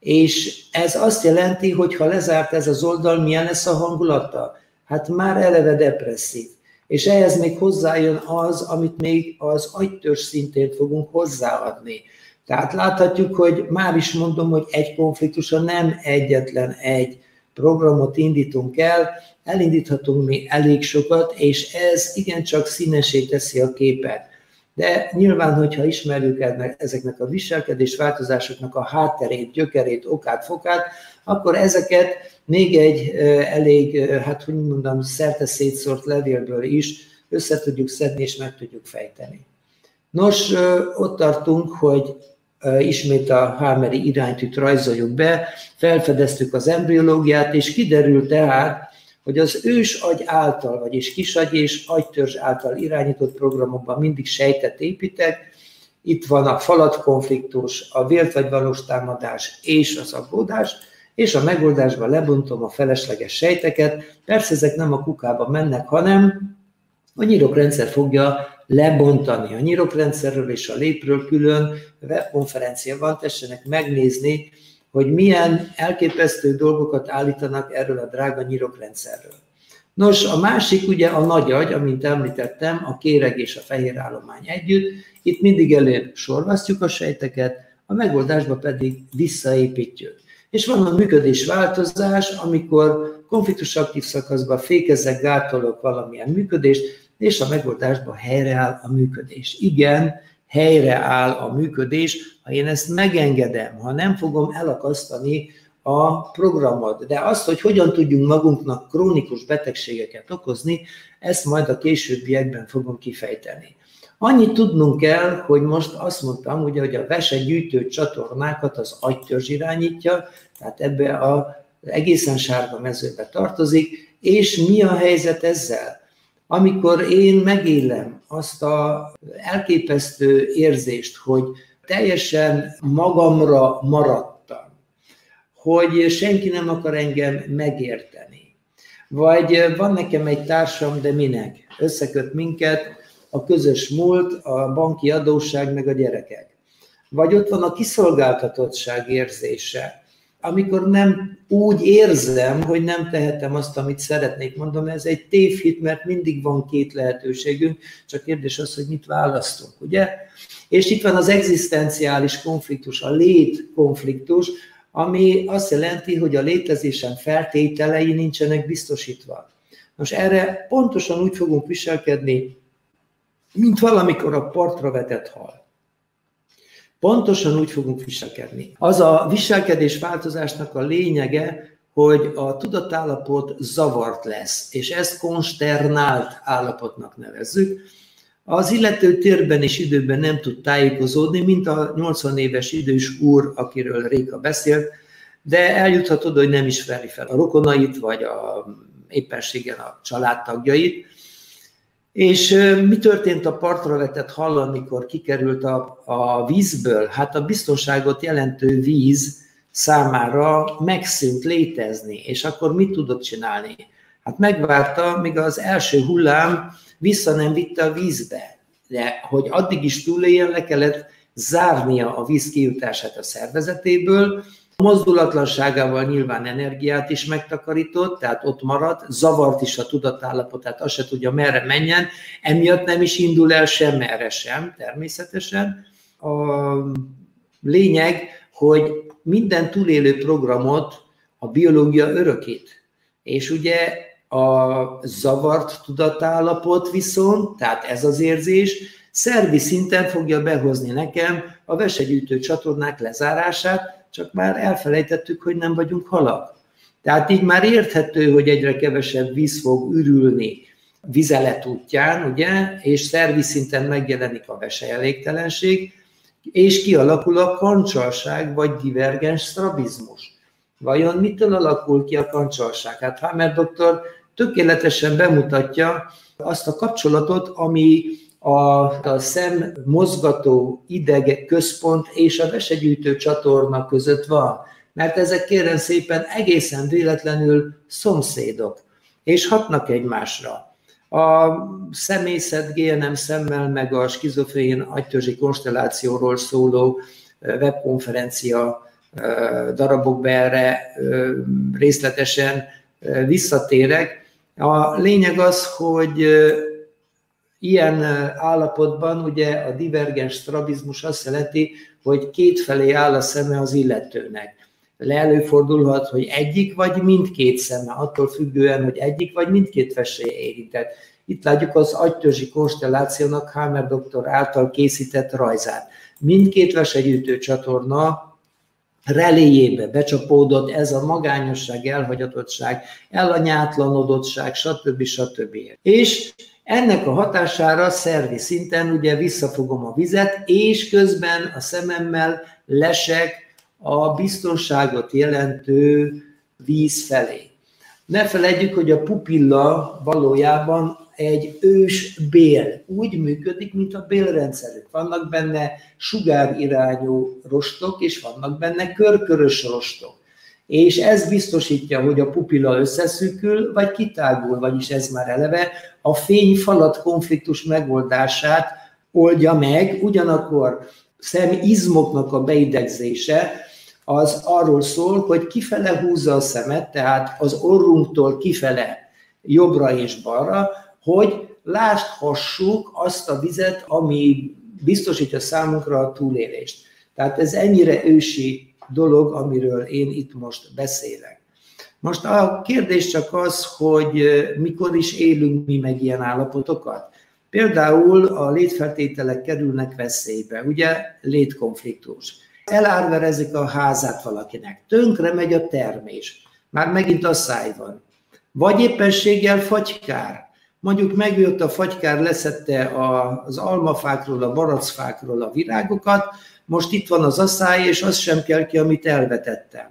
Speaker 2: és ez azt jelenti, hogy ha lezárt ez az oldal, milyen lesz a hangulata? Hát már eleve depresszív. És ehhez még hozzájön az, amit még az agytörzs szintén fogunk hozzáadni. Tehát láthatjuk, hogy már is mondom, hogy egy konfliktusra nem egyetlen egy programot indítunk el, elindíthatunk mi elég sokat, és ez igencsak színesé teszi a képet. De nyilván, hogyha ismerjük ezeknek a viselkedés változásoknak a hátterét, gyökerét, okát, fokát, akkor ezeket még egy elég, hát hogy mondom, szerte szétszórt levélből is össze tudjuk szedni és meg tudjuk fejteni. Nos, ott tartunk, hogy ismét a Hameri iránytűt rajzoljuk be, felfedeztük az embriológiát, és kiderült tehát, hogy az ős agy által, vagyis kisagy és agytörzs által irányított programokban mindig sejtet építek. Itt van a falatkonfliktus, a vélt vagy valós támadás és az aggódás, és a megoldásban lebontom a felesleges sejteket. Persze ezek nem a kukába mennek, hanem a nyirokrendszer fogja lebontani. A nyirokrendszerről és a lépről külön webkonferencia van, tessenek megnézni, hogy milyen elképesztő dolgokat állítanak erről a drága nyirokrendszerről. Nos, a másik ugye a nagy agy, amint említettem, a kéreg és a fehér állomány együtt. Itt mindig előbb sorvasztjuk a sejteket, a megoldásba pedig visszaépítjük. És van a működésváltozás, amikor konfliktus aktív szakaszban fékezek, gátolok valamilyen működést, és a megoldásban helyreáll a működés. Igen, helyreáll a működés, ha én ezt megengedem, ha nem fogom elakasztani a programot. De azt, hogy hogyan tudjunk magunknak krónikus betegségeket okozni, ezt majd a későbbiekben fogom kifejteni. Annyit tudnunk kell, hogy most azt mondtam, ugye, hogy a vesegyűjtő csatornákat az agytörzs irányítja, tehát ebbe az egészen sárga mezőbe tartozik, és mi a helyzet ezzel? Amikor én megélem azt az elképesztő érzést, hogy teljesen magamra maradtam, hogy senki nem akar engem megérteni, vagy van nekem egy társam, de minek? Összeköt minket a közös múlt, a banki adósság meg a gyerekek. Vagy ott van a kiszolgáltatottság érzése, amikor nem úgy érzem, hogy nem tehetem azt, amit szeretnék. Mondom, ez egy tévhit, mert mindig van két lehetőségünk, csak kérdés az, hogy mit választunk, ugye? És itt van az egzisztenciális konfliktus, a létkonfliktus, ami azt jelenti, hogy a létezésem feltételei nincsenek biztosítva. Most erre pontosan úgy fogunk viselkedni, mint valamikor a partra vetett hal. Pontosan úgy fogunk viselkedni. Az a viselkedés változásnak a lényege, hogy a tudatállapot zavart lesz, és ezt konsternált állapotnak nevezzük. Az illető térben és időben nem tud tájékozódni, mint a 80 éves idős úr, akiről Réka beszélt, de eljuthat oda, hogy nem ismeri fel a rokonait, vagy éppenséggel a családtagjait. És mi történt a partra vetett hal, amikor kikerült a vízből? Hát a biztonságot jelentő víz számára megszűnt létezni, és akkor mit tudott csinálni? Hát megvárta, míg az első hullám vissza nem vitte a vízbe, de hogy addig is túléljen, le kellett zárnia a víz kijutását a szervezetéből. A mozdulatlanságával nyilván energiát is megtakarított, tehát ott maradt, zavart is a tudatállapotát, azt se tudja, merre menjen, emiatt nem is indul el sem, merre sem, természetesen. A lényeg, hogy minden túlélő programot a biológia örökít. És ugye a zavart tudatállapot viszont, tehát ez az érzés, szervi szinten fogja behozni nekem a vesegyűjtő csatornák lezárását, csak már elfelejtettük, hogy nem vagyunk halak. Tehát így már érthető, hogy egyre kevesebb víz fog ürülni vizelet útján, ugye, és szervi szinten megjelenik a veseelégtelenség, és kialakul a kancsalság vagy divergens sztrabizmus. Vajon mitől alakul ki a kancsalság? Hát Hammer doktor tökéletesen bemutatja azt a kapcsolatot, ami a szem mozgató ideg központ és a vesegyűjtő csatorna között van. Mert ezek kérem szépen egészen véletlenül szomszédok, és hatnak egymásra. A szemészet GNM szemmel meg a skizofrén agytörzsi konstellációról szóló webkonferencia darabokba erre részletesen visszatérek. A lényeg az, hogy ilyen állapotban ugye a divergens sztrabizmus azt jelenti, hogy kétfelé áll a szeme az illetőnek. Előfordulhat, hogy egyik vagy mindkét szeme, attól függően, hogy egyik vagy mindkét vesély érintett. Itt látjuk az agytörzsi konstellációnak Hammer doktor által készített rajzát. Mindkét vesegyűjtő csatorna reléjébe becsapódott ez a magányosság, elhagyatottság, elanyátlanodottság, stb. És ennek a hatására szervi szinten ugye visszafogom a vizet, és közben a szememmel lesek a biztonságot jelentő víz felé. Ne feledjük, hogy a pupilla valójában egy ős bél. Úgy működik, mint a bélrendszerük. Vannak benne sugárirányú rostok, és vannak benne körkörös rostok. És ez biztosítja, hogy a pupilla összeszűkül, vagy kitágul, vagyis ez már eleve a fény-falat konfliktus megoldását oldja meg, ugyanakkor szemizmoknak a beidegzése az arról szól, hogy kifele húzza a szemet, tehát az orrunktól kifele, jobbra és balra, hogy láthassuk azt a vizet, ami biztosítja számunkra a túlélést. Tehát ez ennyire ősi dolog, amiről én itt most beszélek. Most a kérdés csak az, hogy mikor is élünk mi meg ilyen állapotokat. Például a létfeltételek kerülnek veszélybe, ugye létkonfliktus. Elárverezik a házát valakinek, tönkre megy a termés, már megint asszály van. Vagy éppenséggel fagykár. Mondjuk megjött a fagykár, leszedte az almafákról, a baracfákról a virágokat, most itt van az asszály, és az sem kell ki, amit elvetettem.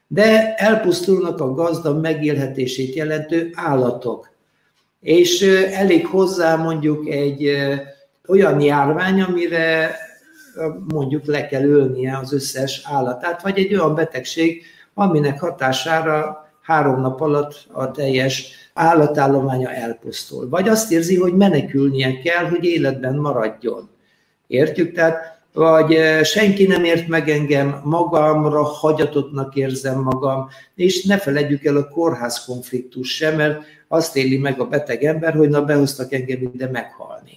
Speaker 2: De elpusztulnak a gazda megélhetését jelentő állatok. És elég hozzá mondjuk egy olyan járvány, amire mondjuk le kell ölnie az összes állatát, vagy egy olyan betegség, aminek hatására 3 nap alatt a teljes állatállománya elpusztul. Vagy azt érzi, hogy menekülnie kell, hogy életben maradjon. Értjük? Tehát vagy senki nem ért meg engem, magamra hagyatottnak érzem magam, és ne feledjük el a kórház konfliktus sem, mert azt éli meg a beteg ember, hogy na behoztak engem ide meghalni.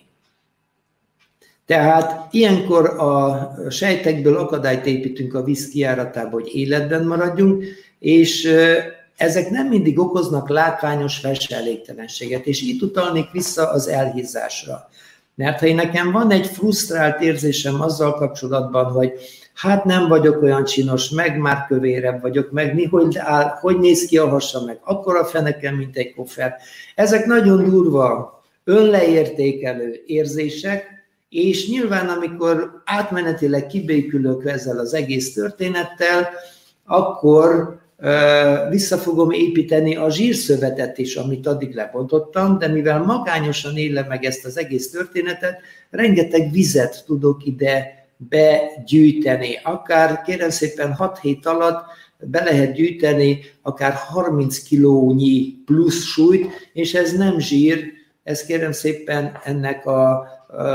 Speaker 2: Tehát ilyenkor a sejtekből akadályt építünk a víz kijáratába, hogy életben maradjunk, és ezek nem mindig okoznak látványos veseelégtelenséget, és itt utalnék vissza az elhízásra. Mert ha nekem van egy frusztrált érzésem azzal kapcsolatban, hogy hát nem vagyok olyan csinos, meg már kövérebb vagyok, meg mi, hogy néz ki a hasa, meg akkora fenekem, mint egy koffer. Ezek nagyon durva, önleértékelő érzések, és nyilván amikor átmenetileg kibékülök ezzel az egész történettel, akkor vissza fogom építeni a zsírszövetet is, amit addig lebontottam, de mivel magányosan élem meg ezt az egész történetet, rengeteg vizet tudok ide begyűjteni. Akár kérem szépen 6 hét alatt be lehet gyűjteni akár 30 kilónyi plusz súlyt, és ez nem zsír, ez kérem szépen ennek a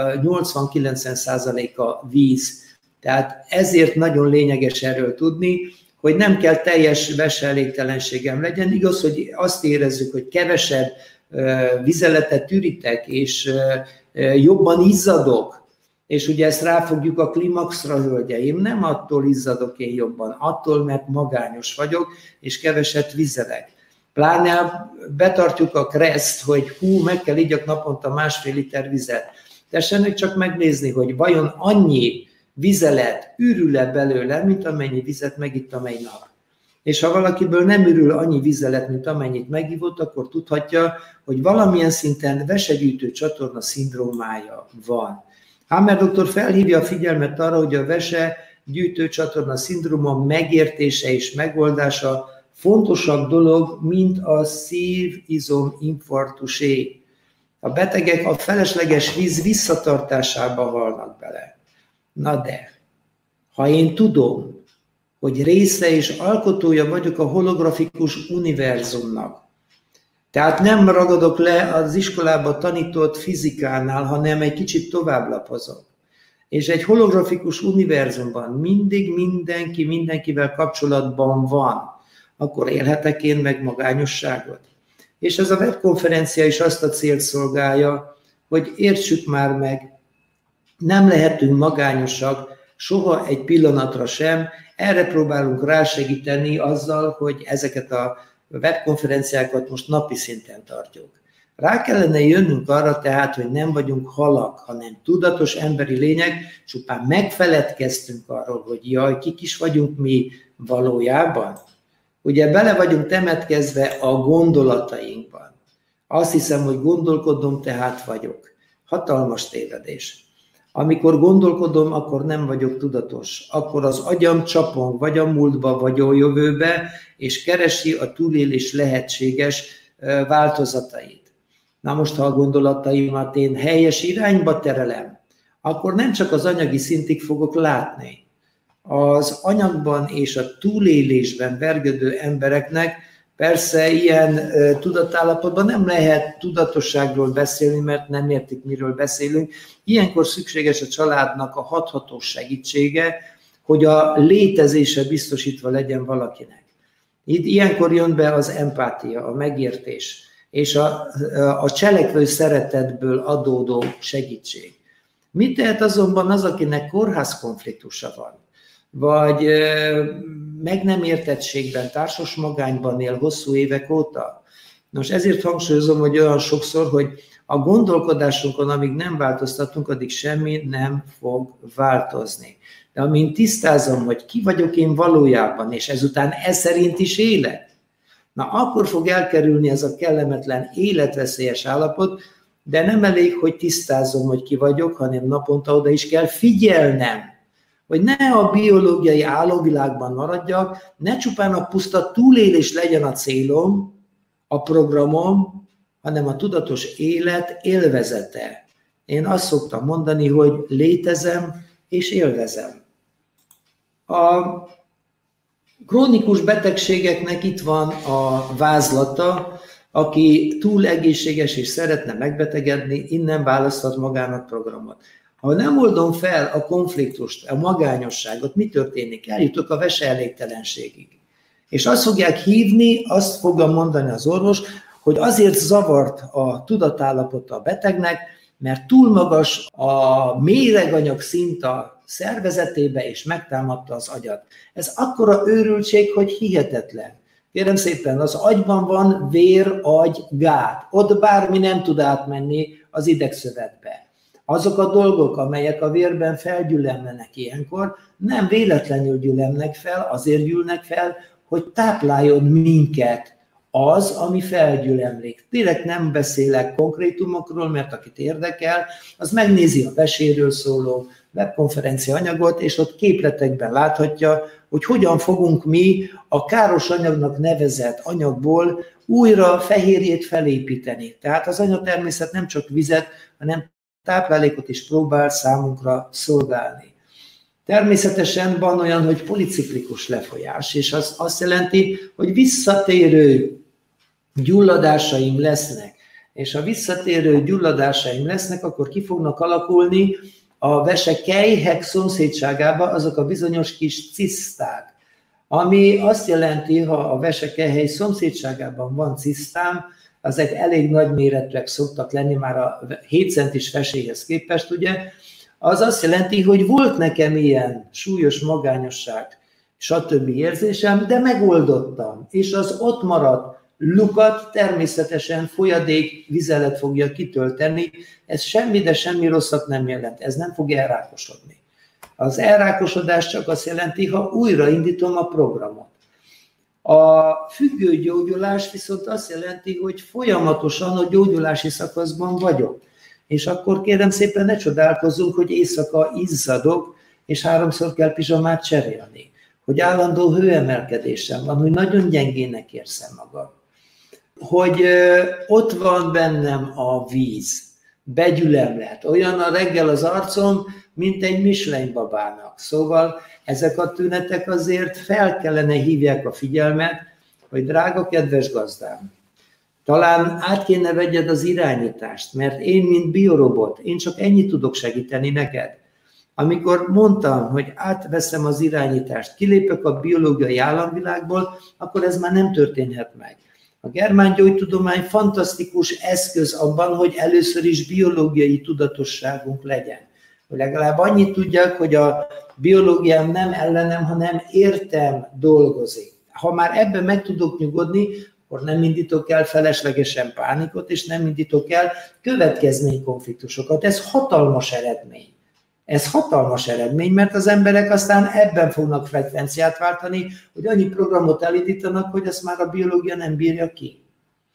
Speaker 2: 80-90%-a víz. Tehát ezért nagyon lényeges erről tudni, hogy nem kell teljes veseelégtelenségem legyen. Igaz, hogy azt érezzük, hogy kevesebb vizeletet ürítek, és jobban izzadok, és ugye ezt ráfogjuk a klimaxra, hölgyeim, nem attól izzadok én jobban, attól, mert magányos vagyok, és keveset vizelek. Pláne betartjuk a kreszt, hogy meg kell igyak naponta 1,5 liter vizet. Tessenek csak megnézni, hogy vajon annyi vizelet ürül-e belőle, mint amennyi vizet megittam egy nap. És ha valakiből nem ürül annyi vizelet, mint amennyit megivott, akkor tudhatja, hogy valamilyen szinten vesegyűjtő csatorna szindrómája van. Hammer doktor felhívja a figyelmet arra, hogy a vesegyűjtő csatorna szindróma megértése és megoldása fontosabb dolog, mint a szívizominfarktusé. A betegek a felesleges víz visszatartásába halnak bele. Na de, ha én tudom, hogy része és alkotója vagyok a holografikus univerzumnak, tehát nem ragadok le az iskolában tanított fizikánál, hanem egy kicsit tovább lapozok. És egy holografikus univerzumban mindig mindenki mindenkivel kapcsolatban van, akkor élhetek én meg magányosságot. És ez a webkonferencia is azt a célt szolgálja, hogy értsük már meg, nem lehetünk magányosak soha egy pillanatra sem, erre próbálunk rásegíteni azzal, hogy ezeket a webkonferenciákat most napi szinten tartjuk. Rá kellene jönnünk arra tehát, hogy nem vagyunk halak, hanem tudatos emberi lények, csupán megfeledkeztünk arról, hogy jaj, kik is vagyunk mi valójában. Ugye bele vagyunk temetkezve a gondolatainkban. Azt hiszem, hogy gondolkodom, tehát vagyok. Hatalmas tévedés. Amikor gondolkodom, akkor nem vagyok tudatos. Akkor az agyam csapong, vagy a múltba, vagy a jövőbe, és keresi a túlélés lehetséges változatait. Na most, ha a gondolataimat én helyes irányba terelem, akkor nem csak az anyagi szintig fogok látni. Az anyagban és a túlélésben vergődő embereknek persze ilyen tudatállapotban nem lehet tudatosságról beszélni, mert nem értik, miről beszélünk. Ilyenkor szükséges a családnak a hathatós segítsége, hogy a létezése biztosítva legyen valakinek. Ilyenkor jön be az empátia, a megértés, és a cselekvő szeretetből adódó segítség. Mit tehet azonban az, akinek kórházkonfliktusa van, vagy meg nem értettségben, társas magányban él hosszú évek óta? Nos, ezért hangsúlyozom, hogy olyan sokszor, hogy a gondolkodásunkon, amíg nem változtatunk, addig semmi nem fog változni. De amint tisztázom, hogy ki vagyok én valójában, és ezután ez szerint is élek, na akkor fog elkerülni ez a kellemetlen, életveszélyes állapot, de nem elég, hogy tisztázom, hogy ki vagyok, hanem naponta oda is kell figyelnem, hogy ne a biológiai álomvilágban maradjak, ne csupán a puszta túlélés legyen a célom, a programom, hanem a tudatos élet élvezete. Én azt szoktam mondani, hogy létezem és élvezem. A krónikus betegségeknek itt van a vázlata, aki túl egészséges és szeretne megbetegedni, innen választhat magának programot. Ha nem oldom fel a konfliktust, a magányosságot, mi történik? Eljutok a veseelégtelenségig. És azt fogják hívni, azt fogja mondani az orvos, hogy azért zavart a tudatállapota a betegnek, mert túl magas a méreganyag szint a szervezetébe, és megtámadta az agyat. Ez akkora őrültség, hogy hihetetlen. Kérem szépen, az agyban van vér-agy-gát. Ott bármi nem tud átmenni az idegszövetbe. Azok a dolgok, amelyek a vérben felgyülemlenek ilyenkor, nem véletlenül gyülemnek fel, azért gyűlnek fel, hogy tápláljon minket az, ami felgyülemlik. Direkt nem beszélek konkrétumokról, mert akit érdekel, az megnézi a veséről szóló webkonferencia anyagot, és ott képletekben láthatja, hogy hogyan fogunk mi a káros anyagnak nevezett anyagból újra fehérjét felépíteni. Tehát az anyatermészet nem csak vizet, hanem táplálékot is próbál számunkra szolgálni. Természetesen van olyan, hogy policiklikus lefolyás, és az azt jelenti, hogy visszatérő gyulladásaim lesznek. És ha visszatérő gyulladásaim lesznek, akkor ki fognak alakulni a vesekelyhek szomszédságában azok a bizonyos kis ciszták. Ami azt jelenti, ha a vesekelyhely szomszédságában van cisztám, azok elég nagy méretűek szoktak lenni már a 7 centis veséhez képest, ugye, az azt jelenti, hogy volt nekem ilyen súlyos magányosság, stb. Érzésem, de megoldottam, és az ott maradt lukat természetesen folyadék vizelet fogja kitölteni, ez semmi, de semmi rosszat nem jelent, ez nem fog elrákosodni. Az elrákosodás csak azt jelenti, ha újraindítom a programot. A függő gyógyulás viszont azt jelenti, hogy folyamatosan a gyógyulási szakaszban vagyok. És akkor kérem szépen ne csodálkozzunk, hogy éjszaka izzadok, és 3-szor kell pizsamát cserélni. Hogy állandó hőemelkedésem van, hogy nagyon gyengének érzem magam. Hogy ott van bennem a víz, begyülemlet, olyan a reggel az arcom, mint egy Michelin babának. Szóval ezek a tünetek azért fel kellene hívják a figyelmet, hogy drága kedves gazdám, talán át kéne vegyed az irányítást, mert én, mint biorobot, én csak ennyit tudok segíteni neked. Amikor mondtam, hogy átveszem az irányítást, kilépek a biológiai államvilágból, akkor ez már nem történhet meg. A germángyógytudomány fantasztikus eszköz abban, hogy először is biológiai tudatosságunk legyen. Hogy legalább annyit tudjak, hogy a biológiám nem ellenem, hanem értem dolgozik. Ha már ebben meg tudok nyugodni, akkor nem indítok el feleslegesen pánikot, és nem indítok el következménykonfliktusokat. Ez hatalmas eredmény. Ez hatalmas eredmény, mert az emberek aztán ebben fognak frekvenciát váltani, hogy annyi programot elindítanak, hogy ezt már a biológia nem bírja ki.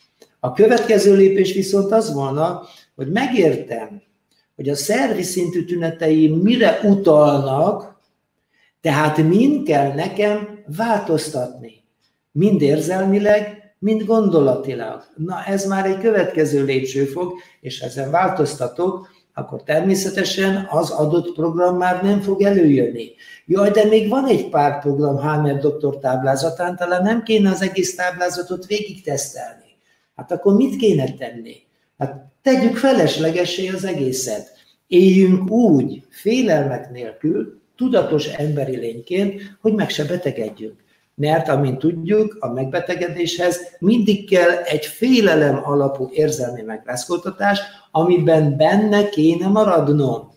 Speaker 2: A következő lépés viszont az volna, hogy megértem, hogy a szervi szintű tüneteim mire utalnak, tehát mind kell nekem változtatni. Mind érzelmileg, mind gondolatilag. Na ez már egy következő lépcsőfok, és ezen változtatok, akkor természetesen az adott program már nem fog előjönni. Jaj, de még van egy pár program Hammer doktor táblázatán, talán nem kéne az egész táblázatot végig tesztelni. Hát akkor mit kéne tenni? Hát tegyük feleslegessé az egészet. Éljünk úgy, félelmek nélkül, tudatos emberi lényként, hogy meg se betegedjünk. Mert, amint tudjuk, a megbetegedéshez mindig kell egy félelem alapú érzelmi megrázkódtatás, amiben benne kéne maradnom.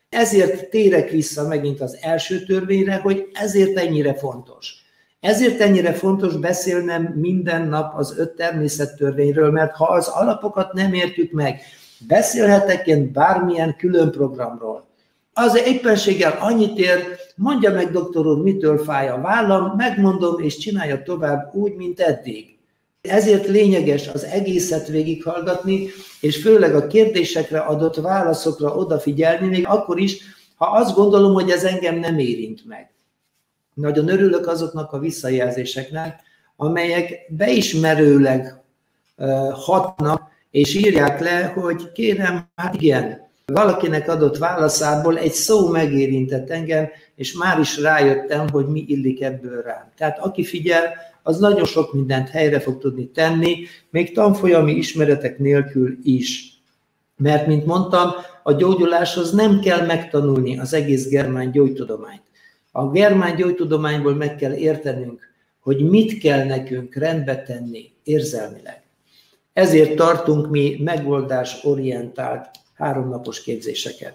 Speaker 2: Ezért térek vissza megint az első törvényre, hogy ezért ennyire fontos. Ezért ennyire fontos beszélnem minden nap az 5 természettörvényről, mert ha az alapokat nem értjük meg, beszélhetek én bármilyen külön programról. Az éppenséggel annyit ér, mondja meg, doktor úr, mitől fáj a vállam, megmondom, és csinálja tovább úgy, mint eddig. Ezért lényeges az egészet végighallgatni, és főleg a kérdésekre adott válaszokra odafigyelni, még akkor is, ha azt gondolom, hogy ez engem nem érint meg. Nagyon örülök azoknak a visszajelzéseknek, amelyek beismerőleg hatnak, és írják le, hogy kérem, hát igen, valakinek adott válaszából egy szó megérintett engem, és már is rájöttem, hogy mi illik ebből rám. Tehát aki figyel, az nagyon sok mindent helyre fog tudni tenni, még tanfolyami ismeretek nélkül is. Mert, mint mondtam, a gyógyuláshoz nem kell megtanulni az egész germán gyógytudományt. A germán gyógytudományból meg kell értenünk, hogy mit kell nekünk rendbe tenni érzelmileg. Ezért tartunk mi megoldásorientált 3 napos képzéseket.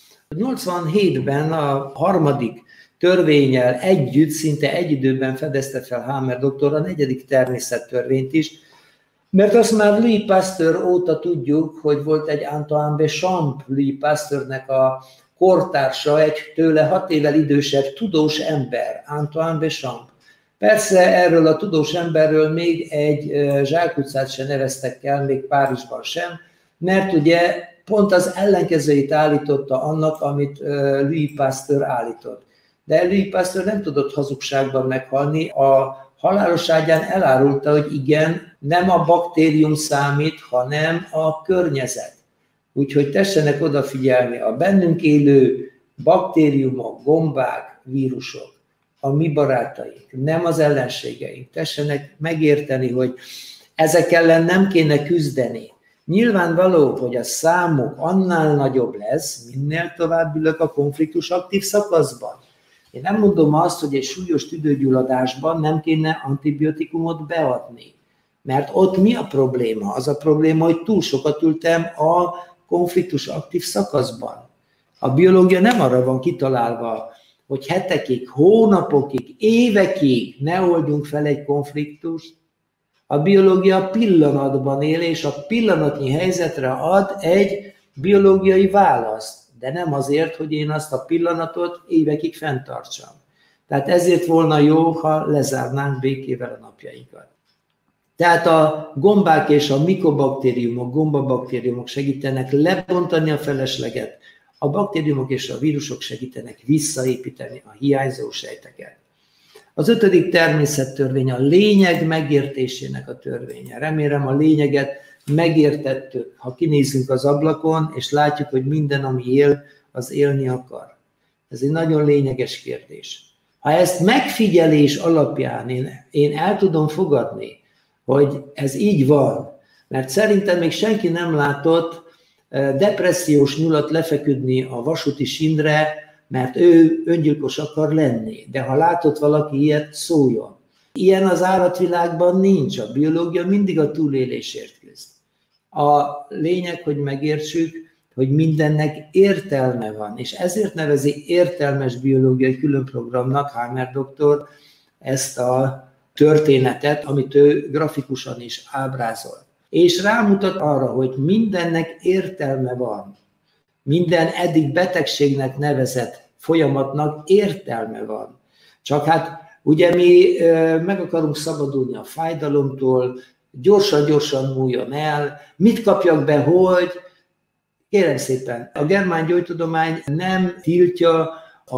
Speaker 2: 87-ben a 3. törvénnyel együtt, szinte egy időben fedezte fel Hammer doktor a 4. természettörvényt is, mert azt már Louis Pasteur óta tudjuk, hogy volt egy Antoine Béchamp, Louis Pasteurnek a kortársa, egy tőle 6 évvel idősebb tudós ember, Antoine Béchamp. Persze erről a tudós emberről még egy zsákutcát sem neveztek el, még Párizsban sem, mert ugye pont az ellenkezőjét állította annak, amit Louis Pasteur állított. De Louis Pasteur nem tudott hazugságban meghalni, a halálos ágyán elárulta, hogy igen, nem a baktérium számít, hanem a környezet. Úgyhogy tessenek odafigyelni a bennünk élő baktériumok, gombák, vírusok, a mi barátaink, nem az ellenségeink. Tessenek megérteni, hogy ezek ellen nem kéne küzdeni. Nyilvánvaló, hogy a számuk annál nagyobb lesz, minél tovább ülök a konfliktus aktív szakaszban. Én nem mondom azt, hogy egy súlyos tüdőgyulladásban nem kéne antibiotikumot beadni. Mert ott mi a probléma? Az a probléma, hogy túl sokat ültem a konfliktus aktív szakaszban. A biológia nem arra van kitalálva, hogy hetekig, hónapokig, évekig ne oldjunk fel egy konfliktust. A biológia pillanatban él, és a pillanatnyi helyzetre ad egy biológiai választ, de nem azért, hogy én azt a pillanatot évekig fenntartsam. Tehát ezért volna jó, ha lezárnánk békével a napjainkat. Tehát a gombák és a mikobaktériumok, gombabaktériumok segítenek lebontani a felesleget, a baktériumok és a vírusok segítenek visszaépíteni a hiányzó sejteket. Az 5. természettörvény a lényeg megértésének a törvénye. Remélem a lényeget megértettük, ha kinézünk az ablakon, és látjuk, hogy minden, ami él, az élni akar. Ez egy nagyon lényeges kérdés. Ha ezt megfigyelés alapján én el tudom fogadni, hogy ez így van, mert szerintem még senki nem látott depressziós nyulat lefeküdni a vasúti sínre, mert ő öngyilkos akar lenni. De ha látott valaki ilyet, szóljon. Ilyen az állatvilágban nincs. A biológia mindig a túlélésért küzd. A lényeg, hogy megértsük, hogy mindennek értelme van, és ezért nevezi értelmes biológiai különprogramnak Hammer doktor ezt a történetet, amit ő grafikusan is ábrázol. És rámutat arra, hogy mindennek értelme van. Minden eddig betegségnek nevezett folyamatnak értelme van. Csak hát ugye mi meg akarunk szabadulni a fájdalomtól, gyorsan múljon el, mit kapjak be, hogy... Kérem szépen, a germán gyógytudomány nem tiltja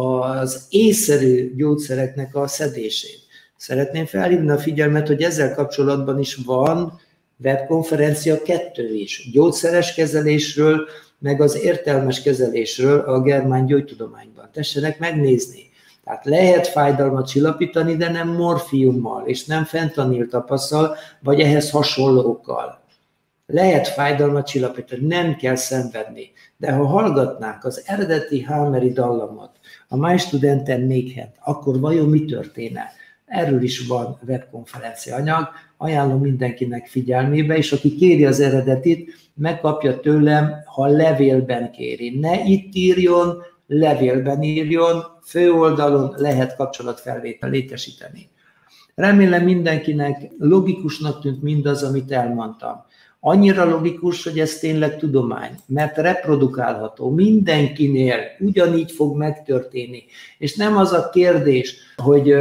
Speaker 2: az észszerű gyógyszereknek a szedését. Szeretném felhívni a figyelmet, hogy ezzel kapcsolatban is van webkonferencia 2 is. Gyógyszeres kezelésről, meg az értelmes kezelésről a germán gyógytudományban. Tessenek megnézni. Tehát lehet fájdalmat csillapítani, de nem morfiummal, és nem fentaniltapasszal, vagy ehhez hasonlókkal. Lehet fájdalmat csillapítani, nem kell szenvedni. De ha hallgatnánk az eredeti Hammeri dallamot, a Mein Studenten Mädchen, akkor vajon mi történne? Erről is van webkonferencia anyag, ajánlom mindenkinek figyelmébe, és aki kéri az eredetit, megkapja tőlem, ha levélben kéri. Ne itt írjon, levélben írjon, főoldalon lehet kapcsolatfelvétel létesíteni. Remélem mindenkinek logikusnak tűnt mindaz, amit elmondtam. Annyira logikus, hogy ez tényleg tudomány, mert reprodukálható, mindenkinél ugyanígy fog megtörténni. És nem az a kérdés, hogy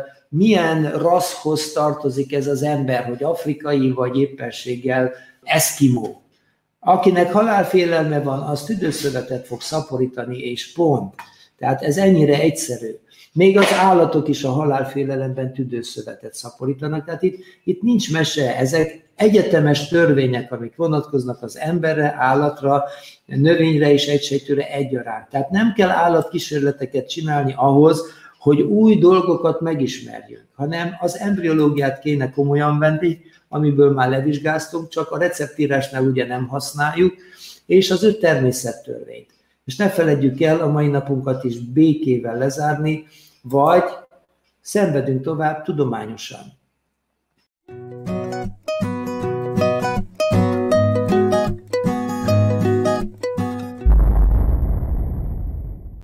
Speaker 2: milyen rasszhoz tartozik ez az ember, hogy afrikai vagy éppenséggel eszkimó. Akinek halálfélelme van, az tüdőszövetet fog szaporítani, és pont. Tehát ez ennyire egyszerű. Még az állatok is a halálfélelemben tüdőszövetet szaporítanak, tehát itt nincs mese, ezek egyetemes törvények, amik vonatkoznak az emberre, állatra, növényre és egysejtőre egyaránt. Tehát nem kell állatkísérleteket csinálni ahhoz, hogy új dolgokat megismerjünk, hanem az embriológiát kéne komolyan venni, amiből már levizsgáztunk, csak a receptírásnál ugye nem használjuk, és az 5 természettörvényt. És ne feledjük el a mai napunkat is békével lezárni, vagy szenvedünk tovább tudományosan.